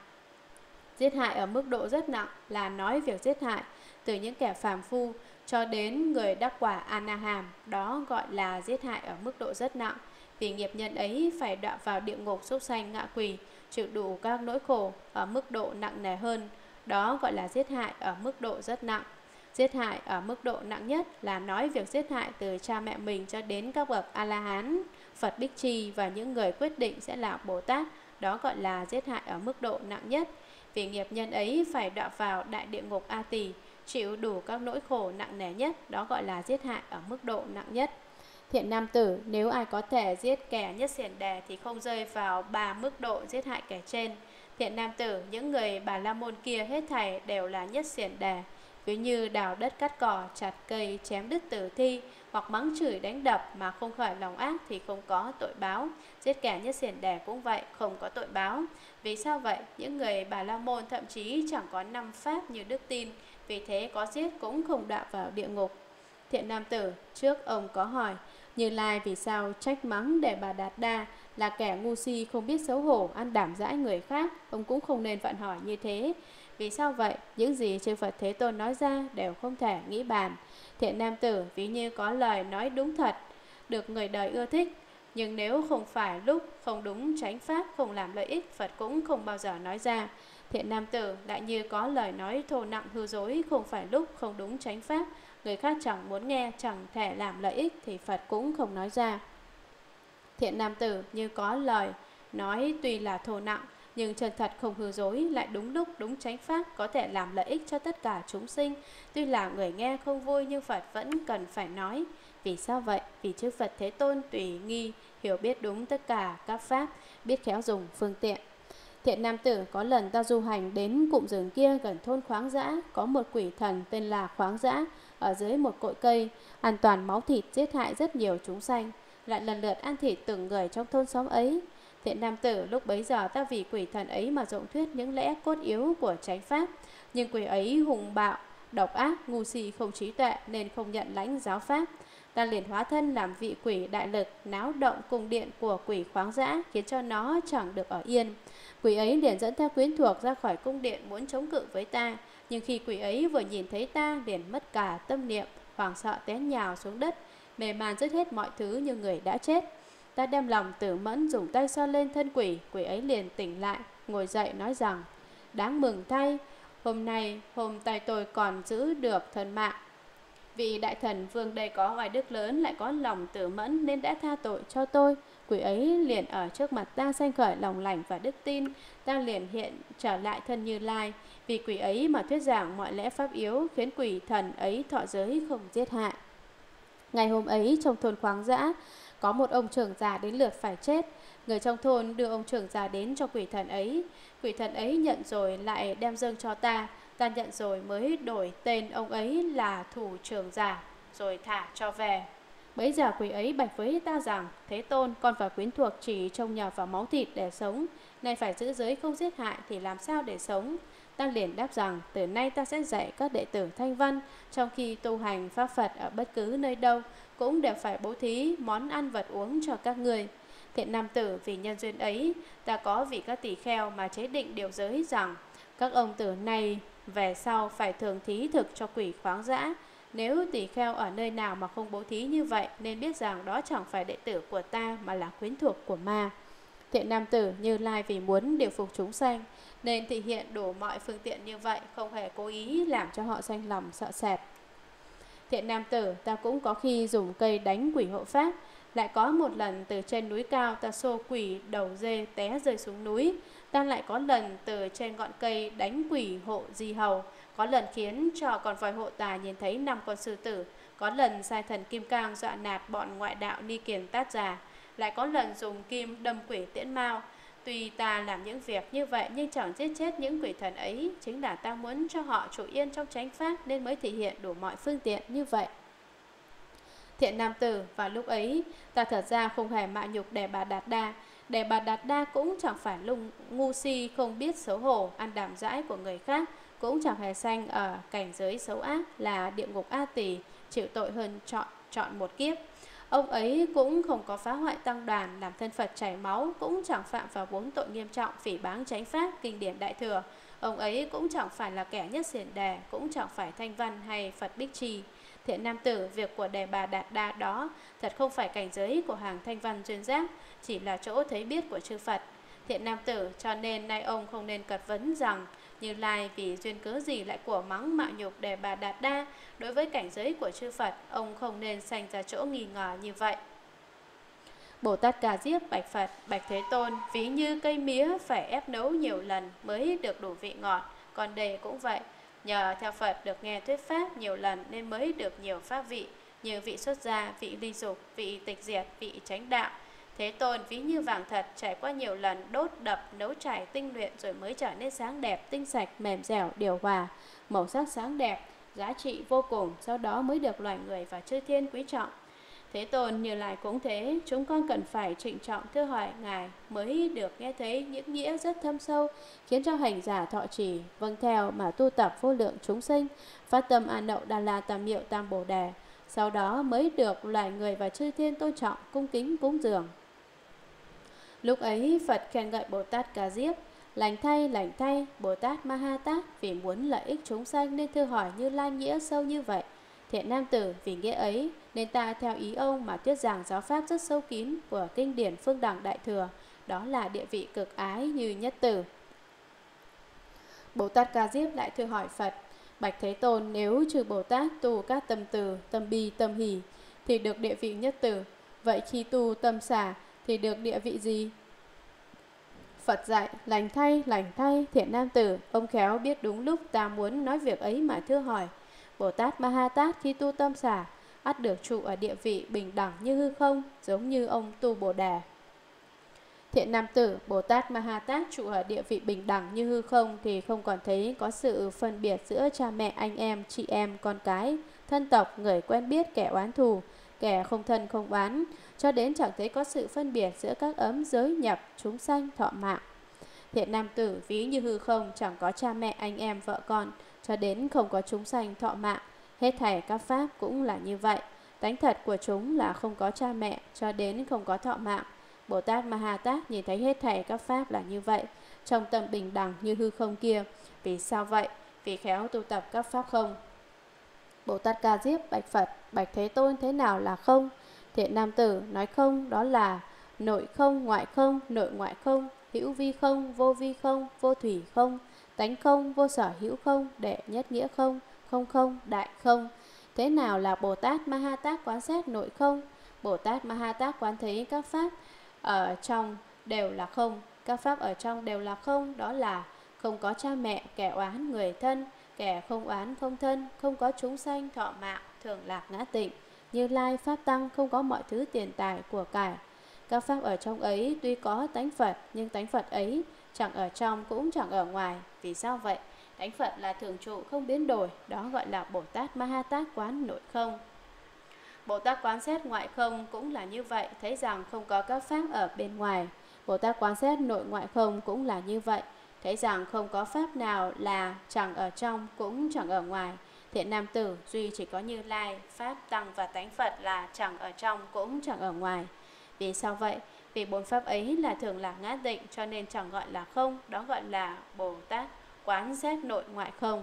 Giết hại ở mức độ rất nặng là nói việc giết hại từ những kẻ phàm phu cho đến người đắc quả A-na-hàm. Đó gọi là giết hại ở mức độ rất nặng. Vì nghiệp nhân ấy phải đọa vào địa ngục súc sanh ngạ quỷ, chịu đủ các nỗi khổ ở mức độ nặng nề hơn. Đó gọi là giết hại ở mức độ rất nặng. Giết hại ở mức độ nặng nhất là nói việc giết hại từ cha mẹ mình cho đến các bậc A-la-hán, Phật Bích Chi và những người quyết định sẽ là Bồ Tát. Đó gọi là giết hại ở mức độ nặng nhất. Vì nghiệp nhân ấy phải đọa vào đại địa ngục A Tỳ, chịu đủ các nỗi khổ nặng nề nhất. Đó gọi là giết hại ở mức độ nặng nhất. Thiện nam tử, nếu ai có thể giết kẻ nhất xiển đề thì không rơi vào 3 mức độ giết hại kẻ trên. Thiện nam tử, những người Bà La Môn kia hết thảy đều là nhất xiển đề. Ví như đào đất cắt cỏ, chặt cây, chém đứt tử thi, hoặc mắng chửi đánh đập mà không khởi lòng ác thì không có tội báo. Giết kẻ nhất xiển đề cũng vậy, không có tội báo. Vì sao vậy? Những người Bà La Môn thậm chí chẳng có 5 pháp như đức tin, vì thế có giết cũng không đọa vào địa ngục. Thiện nam tử, trước ông có hỏi Như Lai vì sao trách mắng để Bà Đạt Đa là kẻ ngu si không biết xấu hổ, ăn đảm đãi người khác. Ông cũng không nên vặn hỏi như thế. Vì sao vậy? Những gì chư Phật Thế Tôn nói ra đều không thể nghĩ bàn. Thiện nam tử, ví như có lời nói đúng thật, được người đời ưa thích, nhưng nếu không phải lúc không đúng chánh pháp, không làm lợi ích, Phật cũng không bao giờ nói ra. Thiện nam tử, lại như có lời nói thô nặng hư dối, không phải lúc không đúng chánh pháp, người khác chẳng muốn nghe, chẳng thể làm lợi ích thì Phật cũng không nói ra. Thiện nam tử, như có lời nói tuy là thô nặng nhưng chân thật không hư dối, lại đúng lúc đúng chánh pháp, có thể làm lợi ích cho tất cả chúng sinh. Tuy là người nghe không vui nhưng Phật vẫn cần phải nói. Vì sao vậy? Vì chư Phật Thế Tôn tùy nghi, hiểu biết đúng tất cả các pháp, biết khéo dùng phương tiện. Thiện nam tử, có lần ta du hành đến cụm rừng kia gần thôn Khoáng Dã, có một quỷ thần tên là Khoáng Dã ở dưới một cội cây, ăn toàn máu thịt, giết hại rất nhiều chúng sanh, lại lần lượt ăn thịt từng người trong thôn xóm ấy. Thiện nam tử, lúc bấy giờ ta vì quỷ thần ấy mà rộng thuyết những lẽ cốt yếu của chánh pháp, nhưng quỷ ấy hùng bạo, độc ác, ngu si không trí tuệ nên không nhận lãnh giáo pháp. Ta liền hóa thân làm vị quỷ đại lực, náo động cung điện của quỷ Khoáng Dã, khiến cho nó chẳng được ở yên. Quỷ ấy liền dẫn theo quyến thuộc ra khỏi cung điện muốn chống cự với ta, nhưng khi quỷ ấy vừa nhìn thấy ta liền mất cả tâm niệm, hoảng sợ té nhào xuống đất, mề màn dứt hết mọi thứ như người đã chết. Ta đem lòng tử mẫn dùng tay xoa lên thân quỷ, quỷ ấy liền tỉnh lại, ngồi dậy nói rằng: đáng mừng thay, hôm tay tôi còn giữ được thân mạng. Vị đại thần vương đây có oai đức lớn, lại có lòng tử mẫn nên đã tha tội cho tôi. quỷ ấy liền ở trước mặt ta sanh khởi lòng lành và đức tin. Ta liền hiện trở lại thân Như Lai. Vì quỷ ấy mà thuyết giảng mọi lẽ pháp yếu, khiến quỷ thần ấy thọ giới không giết hại. Ngày hôm ấy trong thôn khoáng dã, có một ông trưởng già đến lượt phải chết. Người trong thôn đưa ông trưởng già đến cho quỷ thần ấy. Quỷ thần ấy nhận rồi lại đem dâng cho ta. Ta nhận rồi mới đổi tên ông ấy là thủ trưởng già, rồi thả cho về. Bấy giờ quỷ ấy bạch với ta rằng: Thế Tôn, con và quyến thuộc chỉ trông nhờ vào máu thịt để sống, nay phải giữ giới không giết hại thì làm sao để sống? Ta liền đáp rằng: từ nay ta sẽ dạy các đệ tử Thanh Văn, trong khi tu hành pháp Phật ở bất cứ nơi đâu, cũng đều phải bố thí món ăn vật uống cho các người. Thiện nam tử, vì nhân duyên ấy, ta có vì các tỳ kheo mà chế định điều giới rằng: các ông tử này về sau phải thường thí thực cho quỷ khoáng dã. Nếu tỳ kheo ở nơi nào mà không bố thí như vậy, nên biết rằng đó chẳng phải đệ tử của ta mà là quyến thuộc của ma. Thiện nam tử, Như Lai vì muốn điều phục chúng sanh nên thị hiện đủ mọi phương tiện như vậy, không hề cố ý làm cho họ sanh lòng sợ sệt. Thiện nam tử, ta cũng có khi dùng cây đánh quỷ hộ pháp. Lại có một lần từ trên núi cao ta xô quỷ đầu dê té rơi xuống núi. Ta lại có lần từ trên ngọn cây đánh quỷ hộ di hầu. Có lần khiến cho con voi hộ tà nhìn thấy 5 con sư tử. Có lần sai thần kim cang dọa nạt bọn ngoại đạo ni kiền tát già. Lại có lần dùng kim đâm quỷ tiễn mao. Tuy ta làm những việc như vậy nhưng chẳng giết chết những quỷ thần ấy. Chính là ta muốn cho họ trụ yên trong chánh pháp nên mới thể hiện đủ mọi phương tiện như vậy. Thiện nam tử, vào lúc ấy ta thật ra không hề mạ nhục Đề Bà Đạt Đa. Đề Bà Đạt Đa cũng chẳng phải ngu si không biết xấu hổ, ăn đàm dãi của người khác, cũng chẳng hề sanh ở cảnh giới xấu ác là địa ngục A Tỳ, chịu tội hơn chọn một kiếp. Ông ấy cũng không có phá hoại tăng đoàn, làm thân Phật chảy máu, cũng chẳng phạm vào 4 tội nghiêm trọng phỉ báng chánh pháp, kinh điển đại thừa. Ông ấy cũng chẳng phải là kẻ nhất xiển đề, cũng chẳng phải Thanh Văn hay Phật Bích Trì. Thiện nam tử, việc của Đề Bà Đạt Đa đó thật không phải cảnh giới của hàng Thanh Văn duyên giác, chỉ là chỗ thấy biết của chư Phật. Thiện nam tử, cho nên nay ông không nên cật vấn rằng Như Lai vì duyên cớ gì lại của mắng mạo nhục Đề Bà Đạt Đa. Đối với cảnh giới của chư Phật, ông không nên sanh ra chỗ nghi ngờ như vậy. Bồ Tát Ca Diếp bạch Phật: Bạch Thế Tôn, ví như cây mía phải ép nấu nhiều lần mới được đủ vị ngọt, còn đây cũng vậy. Nhờ theo Phật được nghe thuyết pháp nhiều lần nên mới được nhiều pháp vị, như vị xuất gia, vị ly dục, vị tịch diệt, vị chánh đạo. Thế Tôn, ví như vàng thật trải qua nhiều lần đốt, đập, nấu chảy, tinh luyện rồi mới trở nên sáng đẹp, tinh sạch, mềm dẻo, điều hòa, màu sắc sáng đẹp, giá trị vô cùng, sau đó mới được loài người và chư thiên quý trọng. Thế Tôn, Như Lai cũng thế, chúng con cần phải trịnh trọng thưa hỏi Ngài mới được nghe thấy những nghĩa rất thâm sâu, khiến cho hành giả thọ trì, vâng theo mà tu tập vô lượng chúng sinh, phát tâm A Nậu Đà La Tam Miệu Tam Bồ Đề, sau đó mới được loài người và chư thiên tôn trọng, cung kính cúng dường. Lúc ấy Phật khen ngợi Bồ Tát Ca Diếp: lành thay, Bồ Tát Ma Ha Tát vì muốn lợi ích chúng sanh nên thưa hỏi Như Lai nghĩa sâu như vậy. Thiện nam tử, vì nghĩa ấy nên ta theo ý ông mà thuyết giảng giáo pháp rất sâu kín của kinh điển Phương Đẳng Đại Thừa, đó là địa vị cực ái như nhất tử. Bồ Tát Ca Diếp lại thưa hỏi Phật: Bạch Thế Tôn, nếu trừ Bồ Tát tu các tâm từ, tâm bi, tâm hỷ thì được địa vị nhất tử, vậy khi tu tâm xả thì được địa vị gì? Phật dạy: lành thay, thiện nam tử, ông khéo biết đúng lúc ta muốn nói việc ấy mà thưa hỏi. Bồ Tát Ma Ha Tát khi tu tâm xả ắt được trụ ở địa vị bình đẳng như hư không, giống như ông tu Bồ Đề. Thiện nam tử, Bồ Tát Ma Ha Tát trụ ở địa vị bình đẳng như hư không thì không còn thấy có sự phân biệt giữa cha mẹ, anh em, chị em, con cái, thân tộc, người quen biết, kẻ oán thù, kẻ không thân không oán, cho đến chẳng thấy có sự phân biệt giữa các ấm giới nhập, chúng sanh, thọ mạng. Thiện nam tử, ví như hư không chẳng có cha mẹ, anh em, vợ con, cho đến không có chúng sanh thọ mạng. Hết thảy các pháp cũng là như vậy. Tánh thật của chúng là không có cha mẹ, cho đến không có thọ mạng. Bồ Tát Ma Ha Tát nhìn thấy hết thảy các pháp là như vậy, trong tâm bình đẳng như hư không kia. Vì sao vậy? Vì khéo tu tập các pháp không. Bồ Tát Ca Diếp bạch Phật: Bạch Thế Tôn, thế nào là không? Thiện nam tử, nói không đó là nội không, ngoại không, nội ngoại không, hữu vi không, vô thủy không, tánh không, vô sở hữu không, đệ nhất nghĩa không, không không, đại không. Thế nào là Bồ Tát Ma Ha Tát quán xét nội không? Bồ Tát Ma Ha Tát quán thấy các pháp ở trong đều là không. Các pháp ở trong đều là không, đó là không có cha mẹ, kẻ oán, người thân, kẻ không oán không thân, không có chúng sanh, thọ mạng, thường lạc, ngã tịnh, Như Lai, Pháp Tăng, không có mọi thứ tiền tài, của cải. Các pháp ở trong ấy tuy có tánh Phật, nhưng tánh Phật ấy chẳng ở trong cũng chẳng ở ngoài. Vì sao vậy? Tánh Phật là thường trụ không biến đổi, đó gọi là Bồ Tát Ma Ha Tát quán nội không. Bồ Tát quán xét ngoại không cũng là như vậy, thấy rằng không có các pháp ở bên ngoài. Bồ Tát quán xét nội ngoại không cũng là như vậy, thấy rằng không có pháp nào là chẳng ở trong cũng chẳng ở ngoài. Thiện nam tử, duy chỉ có Như Lai, Pháp, Tăng và tánh Phật là chẳng ở trong cũng chẳng ở ngoài. Vì sao vậy? Vì bốn pháp ấy là thường lạc ngã tịnh, cho nên chẳng gọi là không, đó gọi là Bồ Tát quán xét nội ngoại không.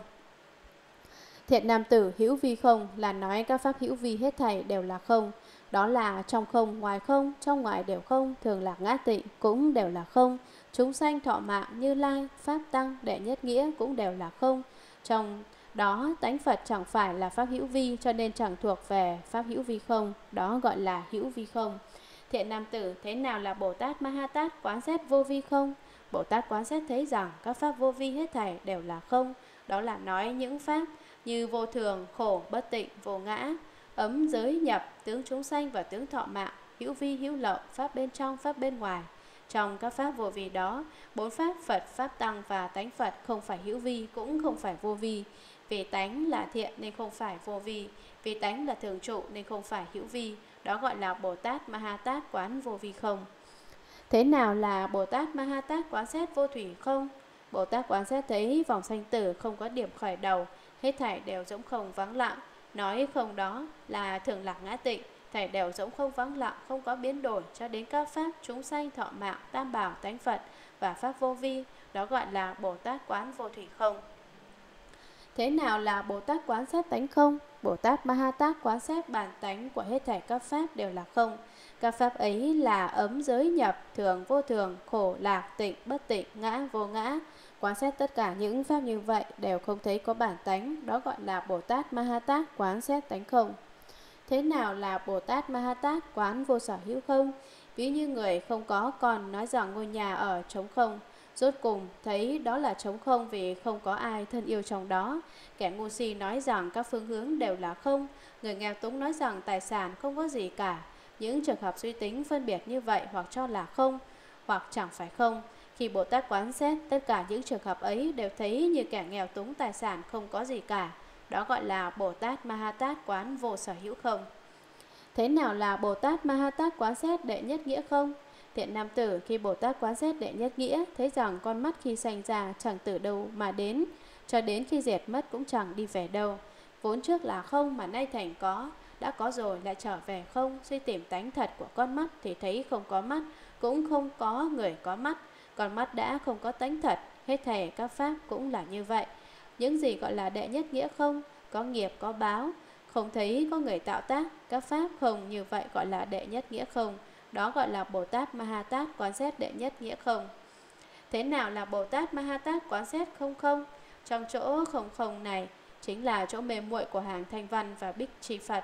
Thiện nam tử, hữu vi không là nói các pháp hữu vi hết thảy đều là không. Đó là trong không, ngoài không, trong ngoài đều không, thường lạc ngã tịnh cũng đều là không. Chúng sanh, thọ mạng, Như Lai, Pháp, Tăng, đệ nhất nghĩa cũng đều là không. Trong đó tánh Phật chẳng phải là pháp hữu vi, cho nên chẳng thuộc về pháp hữu vi không, đó gọi là hữu vi không. Thiện nam tử, thế nào là Bồ Tát Ma Ha Tát quán xét vô vi không? Bồ Tát quán xét thấy rằng các pháp vô vi hết thảy đều là không. Đó là nói những pháp như vô thường, khổ, bất tịnh, vô ngã, ấm, giới, nhập, tướng chúng sanh và tướng thọ mạng, hữu vi, hữu lậu, pháp bên trong, pháp bên ngoài. Trong các pháp vô vi đó, bốn pháp Phật, Pháp Tăng và tánh Phật không phải hữu vi cũng không phải vô vi. Vì tánh là thiện nên không phải vô vi, vì tánh là thường trụ nên không phải hữu vi. Đó gọi là Bồ Tát Ma Ha Tát quán vô vi không. Thế nào là Bồ Tát Ma Ha Tát quán xét vô thủy không? Bồ Tát quán xét thấy vòng sanh tử không có điểm khởi đầu, hết thảy đều rỗng không vắng lặng. Nói không đó là thường lạc ngã tịnh, thảy đều rỗng không vắng lặng, không có biến đổi, cho đến các pháp chúng sanh, thọ mạng, tam bảo, tánh Phật và pháp vô vi, đó gọi là Bồ Tát quán vô thủy không. Thế nào là Bồ Tát quán xét tánh không? Bồ Tát Ma Ha Tát quán xét bản tánh của hết thảy các pháp đều là không. Các pháp ấy là ấm, giới, nhập, thường, vô thường, khổ, lạc, tịnh, bất tịnh, ngã, vô ngã. Quán xét tất cả những pháp như vậy đều không thấy có bản tánh, đó gọi là Bồ Tát Ma Ha Tát quán xét tánh không. Thế nào là Bồ Tát Ma Ha Tát quán vô sở hữu không? Ví như người không có con nói rằng ngôi nhà ở trống không, rốt cùng thấy đó là trống không vì không có ai thân yêu trong đó. Kẻ ngu si nói rằng các phương hướng đều là không, người nghèo túng nói rằng tài sản không có gì cả. Những trường hợp suy tính phân biệt như vậy hoặc cho là không, hoặc chẳng phải không. Khi Bồ Tát quán xét, tất cả những trường hợp ấy đều thấy như kẻ nghèo túng tài sản không có gì cả. Đó gọi là Bồ Tát Ma Ha Tát quán vô sở hữu không. Thế nào là Bồ Tát Ma Ha Tát quán xét đệ nhất nghĩa không? Thiện nam tử, khi Bồ Tát quán xét đệ nhất nghĩa, thấy rằng con mắt khi sanh ra chẳng từ đâu mà đến, cho đến khi diệt mất cũng chẳng đi về đâu. Vốn trước là không mà nay thành có, đã có rồi lại trở về không. Suy tìm tánh thật của con mắt thì thấy không có mắt, cũng không có người có mắt. Con mắt đã không có tánh thật, hết thảy các pháp cũng là như vậy. Những gì gọi là đệ nhất nghĩa không? Có nghiệp, có báo, không thấy có người tạo tác. Các pháp không như vậy gọi là đệ nhất nghĩa không. Đó gọi là Bồ Tát Ma Ha Tát quán xét đệ nhất nghĩa không. Thế nào là Bồ Tát Ma Ha Tát quán xét không không? Trong chỗ không không này chính là chỗ mê muội của hàng Thanh Văn và Bích Chi Phật.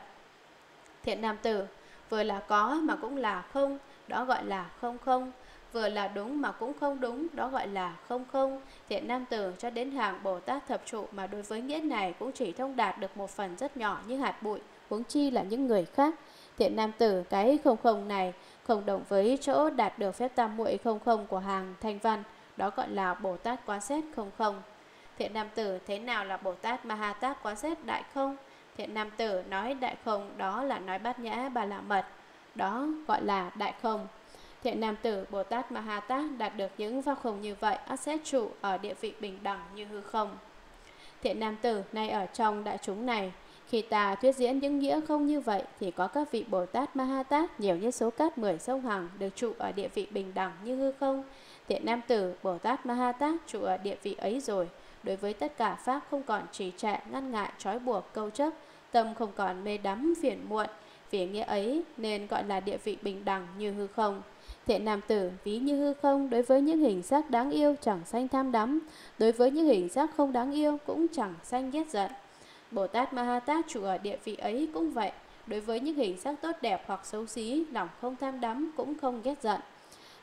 Thiện nam tử, vừa là có mà cũng là không, đó gọi là không không. Vừa là đúng mà cũng không đúng, đó gọi là không không. Thiện nam tử, cho đến hàng Bồ Tát thập trụ mà đối với nghĩa này cũng chỉ thông đạt được một phần rất nhỏ như hạt bụi, huống chi là những người khác. Thiện nam tử, cái không không này không đồng với chỗ đạt được phép tam muội không không của hàng Thanh Văn, đó gọi là Bồ Tát quán xét không không. Thiện nam tử, thế nào là Bồ Tát Ma Ha Tát quán xét đại không? Thiện nam tử, nói đại không đó là nói bát nhã ba la mật, đó gọi là đại không. Thiện nam tử, Bồ Tát Ma Ha Tát đạt được những pháp không như vậy, ắt sẽ trụ ở địa vị bình đẳng như hư không. Thiện nam tử, nay ở trong đại chúng này, khi ta thuyết diễn những nghĩa không như vậy thì có các vị Bồ Tát Ma Ha Tát nhiều như số cát 10 sông Hằng được trụ ở địa vị bình đẳng như hư không. Thiện nam tử, Bồ Tát Ma Ha Tát trụ ở địa vị ấy rồi, đối với tất cả pháp không còn trì trệ, ngăn ngại, trói buộc, câu chấp, tâm không còn mê đắm, phiền muộn. Vì nghĩa ấy nên gọi là địa vị bình đẳng như hư không. Thiện nam tử, ví như hư không, đối với những hình sắc đáng yêu chẳng sanh tham đắm, đối với những hình sắc không đáng yêu cũng chẳng sanh ghét giận. Bồ Tát Ma Ha Tát trụ ở địa vị ấy cũng vậy, đối với những hình sắc tốt đẹp hoặc xấu xí, lòng không tham đắm cũng không ghét giận.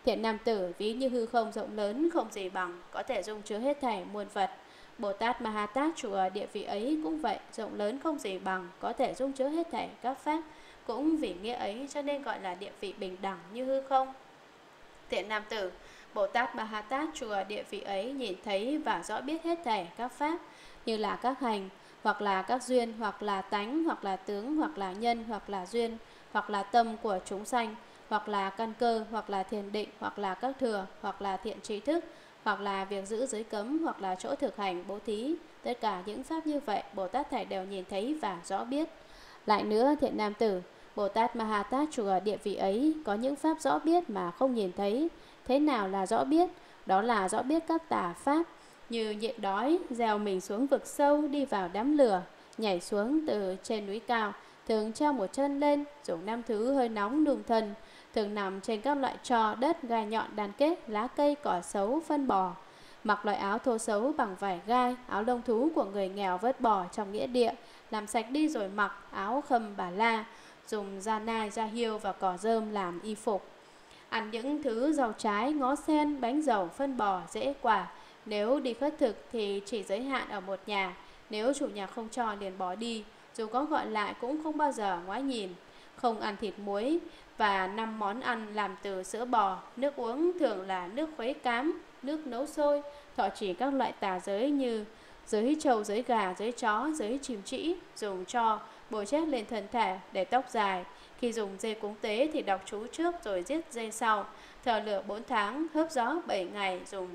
Thiện nam tử ví như hư không rộng lớn không gì bằng, có thể dung chứa hết thảy muôn vật. Bồ Tát Ma Ha Tát trụ ở địa vị ấy cũng vậy, rộng lớn không gì bằng, có thể dung chứa hết thảy các pháp. Cũng vì nghĩa ấy cho nên gọi là địa vị bình đẳng như hư không. Thiện nam tử, Bồ Tát Ma Ha Tát trụ ở địa vị ấy nhìn thấy và rõ biết hết thảy các pháp, như là các hành, hoặc là các duyên, hoặc là tánh, hoặc là tướng, hoặc là nhân, hoặc là duyên, hoặc là tâm của chúng sanh, hoặc là căn cơ, hoặc là thiền định, hoặc là các thừa, hoặc là thiện trí thức, hoặc là việc giữ giới cấm, hoặc là chỗ thực hành bố thí. Tất cả những pháp như vậy, Bồ Tát thảy đều nhìn thấy và rõ biết. Lại nữa, thiện nam tử, Bồ Tát Ma Ha Tát trụ ở địa vị ấy có những pháp rõ biết mà không nhìn thấy. Thế nào là rõ biết? Đó là rõ biết các tà pháp, như nhịn đói, gieo mình xuống vực sâu, đi vào đám lửa, nhảy xuống từ trên núi cao, thường treo một chân lên, dùng 5 thứ hơi nóng nung thân, thường nằm trên các loại tro, đất, gai nhọn đan kết, lá cây, cỏ xấu, phân bò, mặc loại áo thô xấu bằng vải gai, áo lông thú của người nghèo vớt bỏ trong nghĩa địa, làm sạch đi rồi mặc áo khâm bà la, dùng da nai, da hiêu và cỏ rơm làm y phục. Ăn những thứ rau trái, ngó sen, bánh dầu, phân bò, rễ quả. Nếu đi khất thực thì chỉ giới hạn ở một nhà, nếu chủ nhà không cho liền bỏ đi, dù có gọi lại cũng không bao giờ ngoái nhìn. Không ăn thịt muối và 5 món ăn làm từ sữa bò, nước uống thường là nước khuấy cám, nước nấu sôi, thọ chỉ các loại tà giới như giới trâu, giới gà, giới chó, giới chim trĩ, dùng cho bồi chét lên thân thể để tóc dài. Khi dùng dê cúng tế thì đọc chú trước rồi giết dê sau, thờ lửa 4 tháng, hớp gió 7 ngày, dùng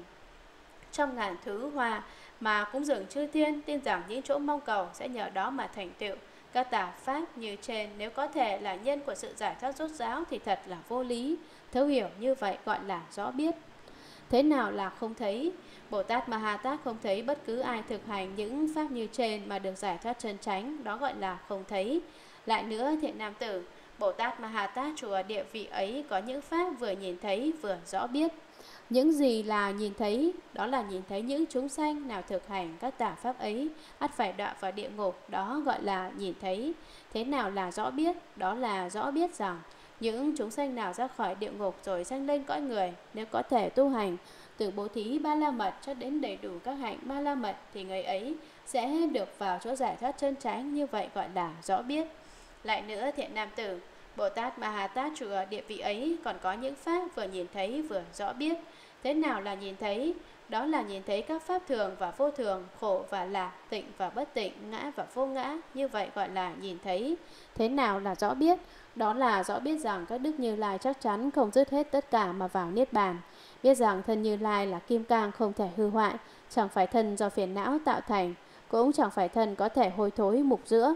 trăm ngàn thứ hoa mà cúng dường chư thiên, tin rằng những chỗ mong cầu sẽ nhờ đó mà thành tựu. Các tà pháp như trên nếu có thể là nhân của sự giải thoát rốt ráo thì thật là vô lý. Thấu hiểu như vậy gọi là rõ biết. Thế nào là không thấy? Bồ Tát Ma Ha Tát không thấy bất cứ ai thực hành những pháp như trên mà được giải thoát chân chánh, đó gọi là không thấy. Lại nữa, thiện nam tử, Bồ Tát Ma Ha Tát trụ ở địa vị ấy có những pháp vừa nhìn thấy vừa rõ biết. Những gì là nhìn thấy? Đó là nhìn thấy những chúng sanh nào thực hành các tà pháp ấy ắt phải đọa vào địa ngục, đó gọi là nhìn thấy. Thế nào là rõ biết? Đó là rõ biết rằng những chúng sanh nào ra khỏi địa ngục rồi sanh lên cõi người, nếu có thể tu hành từ bố thí ba la mật cho đến đầy đủ các hạnh ba la mật thì người ấy sẽ được vào chỗ giải thoát chân chánh, như vậy gọi là rõ biết. Lại nữa, thiện nam tử, Bồ Tát Ma Ha Tát trụ ở địa vị ấy còn có những pháp vừa nhìn thấy vừa rõ biết. Thế nào là nhìn thấy? Đó là nhìn thấy các pháp thường và vô thường, khổ và lạc, tịnh và bất tịnh, ngã và vô ngã, như vậy gọi là nhìn thấy. Thế nào là rõ biết? Đó là rõ biết rằng các đức Như Lai chắc chắn không dứt hết tất cả mà vào Niết Bàn. Biết rằng thân Như Lai là kim cang không thể hư hoại, chẳng phải thân do phiền não tạo thành, cũng chẳng phải thân có thể hôi thối mục rữa.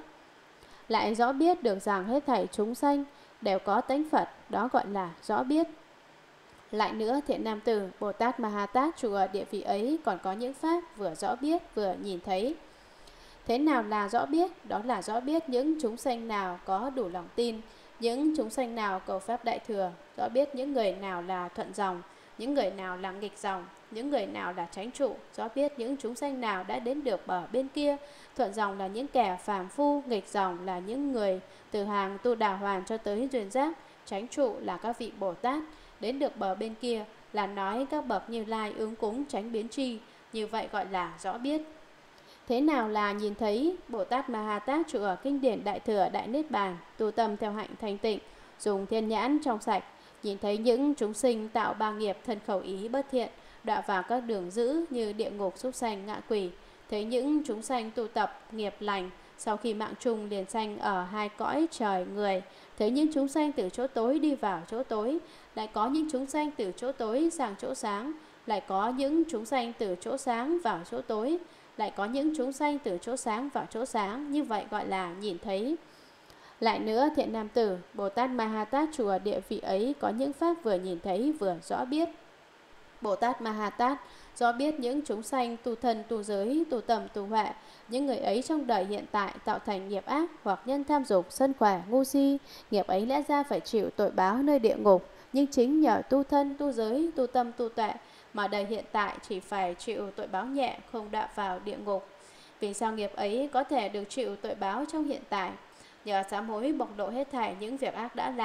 Lại rõ biết được rằng hết thảy chúng sanh đều có tánh Phật, đó gọi là rõ biết. Lại nữa, thiện nam tử, Bồ Tát Ma Ha Tát trụ ở địa vị ấy còn có những pháp vừa rõ biết vừa nhìn thấy. Thế nào là rõ biết? Đó là rõ biết những chúng sanh nào có đủ lòng tin, những chúng sanh nào cầu pháp đại thừa, rõ biết những người nào là thuận dòng, những người nào là nghịch dòng, những người nào là chánh trụ, rõ biết những chúng sanh nào đã đến được bờ bên kia. Thuận dòng là những kẻ phàm phu, nghịch dòng là những người từ hàng tu đà hoàn cho tới duyên giác, chánh trụ là các vị Bồ Tát. Đến được bờ bên kia là nói các bậc Như Lai ứng cúng tránh biến tri, như vậy gọi là rõ biết. Thế nào là nhìn thấy? Bồ Tát Ma Ha Tát trụ ở kinh điển Đại Thừa Đại Niết Bàn, tu tâm theo hạnh thanh tịnh, dùng thiên nhãn trong sạch, nhìn thấy những chúng sinh tạo ba nghiệp thân khẩu ý bất thiện, đọa vào các đường dữ như địa ngục, súc sanh, ngạ quỷ. Thấy những chúng sanh tu tập nghiệp lành, sau khi mạng chung liền sanh ở hai cõi trời người. Thấy những chúng sanh từ chỗ tối đi vào chỗ tối, lại có những chúng sanh từ chỗ tối sang chỗ sáng, lại có những chúng sanh từ chỗ sáng vào chỗ tối, lại có những chúng sanh từ chỗ sáng vào chỗ sáng, như vậy gọi là nhìn thấy. Lại nữa, thiện nam tử, Bồ Tát Ma Ha Tát trụ ở địa vị ấy có những pháp vừa nhìn thấy vừa rõ biết. Bồ Tát Ma Ha Tát rõ biết những chúng sanh tu thân, tu giới, tu tầm, tu huệ, những người ấy trong đời hiện tại tạo thành nghiệp ác hoặc nhân tham dục, sân khỏe, ngu si, nghiệp ấy lẽ ra phải chịu tội báo nơi địa ngục, nhưng chính nhờ tu thân, tu giới, tu tâm, tu tuệ mà đời hiện tại chỉ phải chịu tội báo nhẹ, không đọa vào địa ngục. Vì sao nghiệp ấy có thể được chịu tội báo trong hiện tại? Nhờ sám hối bộc lộ hết thảy những việc ác đã làm,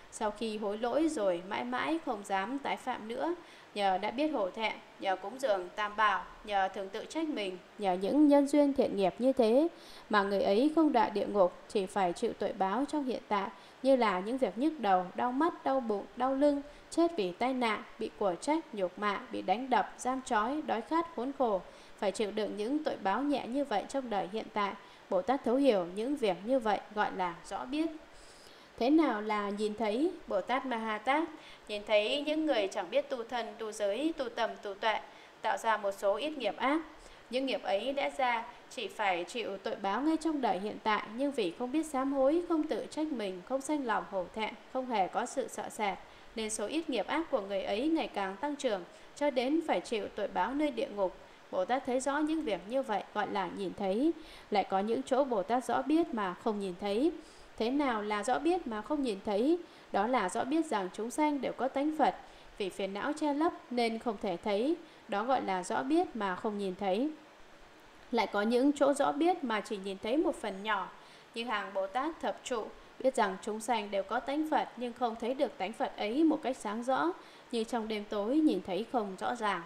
Sau khi hối lỗi rồi mãi mãi không dám tái phạm nữa, nhờ đã biết hổ thẹn, nhờ cúng dường Tam Bảo, nhờ thường tự trách mình, nhờ những nhân duyên thiện nghiệp như thế mà người ấy không đọa địa ngục, chỉ phải chịu tội báo trong hiện tại, như là những việc nhức đầu, đau mắt, đau bụng, đau lưng, chết vì tai nạn, bị của trách, nhục mạ, bị đánh đập, giam trói, đói khát, khốn khổ, phải chịu đựng những tội báo nhẹ như vậy trong đời hiện tại. Bồ Tát thấu hiểu những việc như vậy gọi là rõ biết. Thế nào là nhìn thấy? Bồ Tát Ma Ha Tát nhìn thấy những người chẳng biết tu thân, tu giới, tu tầm, tu tuệ, tạo ra một số ít nghiệp ác. Những nghiệp ấy lẽ ra chỉ phải chịu tội báo ngay trong đời hiện tại, nhưng vì không biết sám hối, không tự trách mình, không sanh lòng hổ thẹn, không hề có sự sợ sệt, nên số ít nghiệp ác của người ấy ngày càng tăng trưởng, cho đến phải chịu tội báo nơi địa ngục. Bồ Tát thấy rõ những việc như vậy gọi là nhìn thấy. Lại có những chỗ Bồ Tát rõ biết mà không nhìn thấy. Thế nào là rõ biết mà không nhìn thấy? Đó là rõ biết rằng chúng sanh đều có tánh Phật, vì phiền não che lấp nên không thể thấy. Đó gọi là rõ biết mà không nhìn thấy. Lại có những chỗ rõ biết mà chỉ nhìn thấy một phần nhỏ, như hàng Bồ Tát thập trụ, biết rằng chúng sanh đều có tánh Phật nhưng không thấy được tánh Phật ấy một cách sáng rõ, như trong đêm tối nhìn thấy không rõ ràng.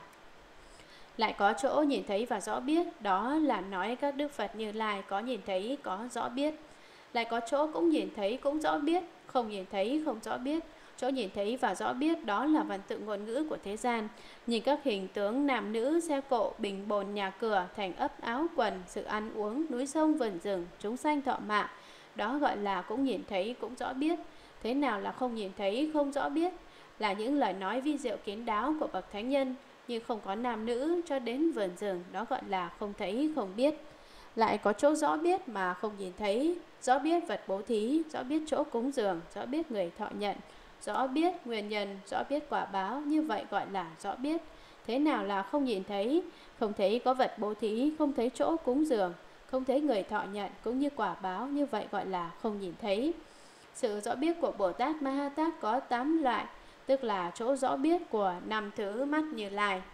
Lại có chỗ nhìn thấy và rõ biết, đó là nói các Đức Phật Như Lai có nhìn thấy, có rõ biết. Lại có chỗ cũng nhìn thấy cũng rõ biết, không nhìn thấy không rõ biết. Chỗ nhìn thấy và rõ biết đó là văn tự ngôn ngữ của thế gian. Nhìn các hình tướng nam nữ, xe cộ, bình bồn, nhà cửa, thành ấp áo quần, sự ăn uống, núi sông vườn rừng, chúng sanh thọ mạng. Đó gọi là cũng nhìn thấy cũng rõ biết. Thế nào là không nhìn thấy không rõ biết? Là những lời nói vi diệu kín đáo của bậc thánh nhân, nhưng không có nam nữ cho đến vườn rừng, đó gọi là không thấy không biết. Lại có chỗ rõ biết mà không nhìn thấy, rõ biết vật bố thí, rõ biết chỗ cúng dường, rõ biết người thọ nhận, rõ biết nguyên nhân, rõ biết quả báo, như vậy gọi là rõ biết. Thế nào là không nhìn thấy? Không thấy có vật bố thí, không thấy chỗ cúng dường, không thấy người thọ nhận cũng như quả báo, như vậy gọi là không nhìn thấy. Sự rõ biết của Bồ Tát Ma Ha Tát có 8 loại, tức là chỗ rõ biết của 5 thứ mắt Như Lai.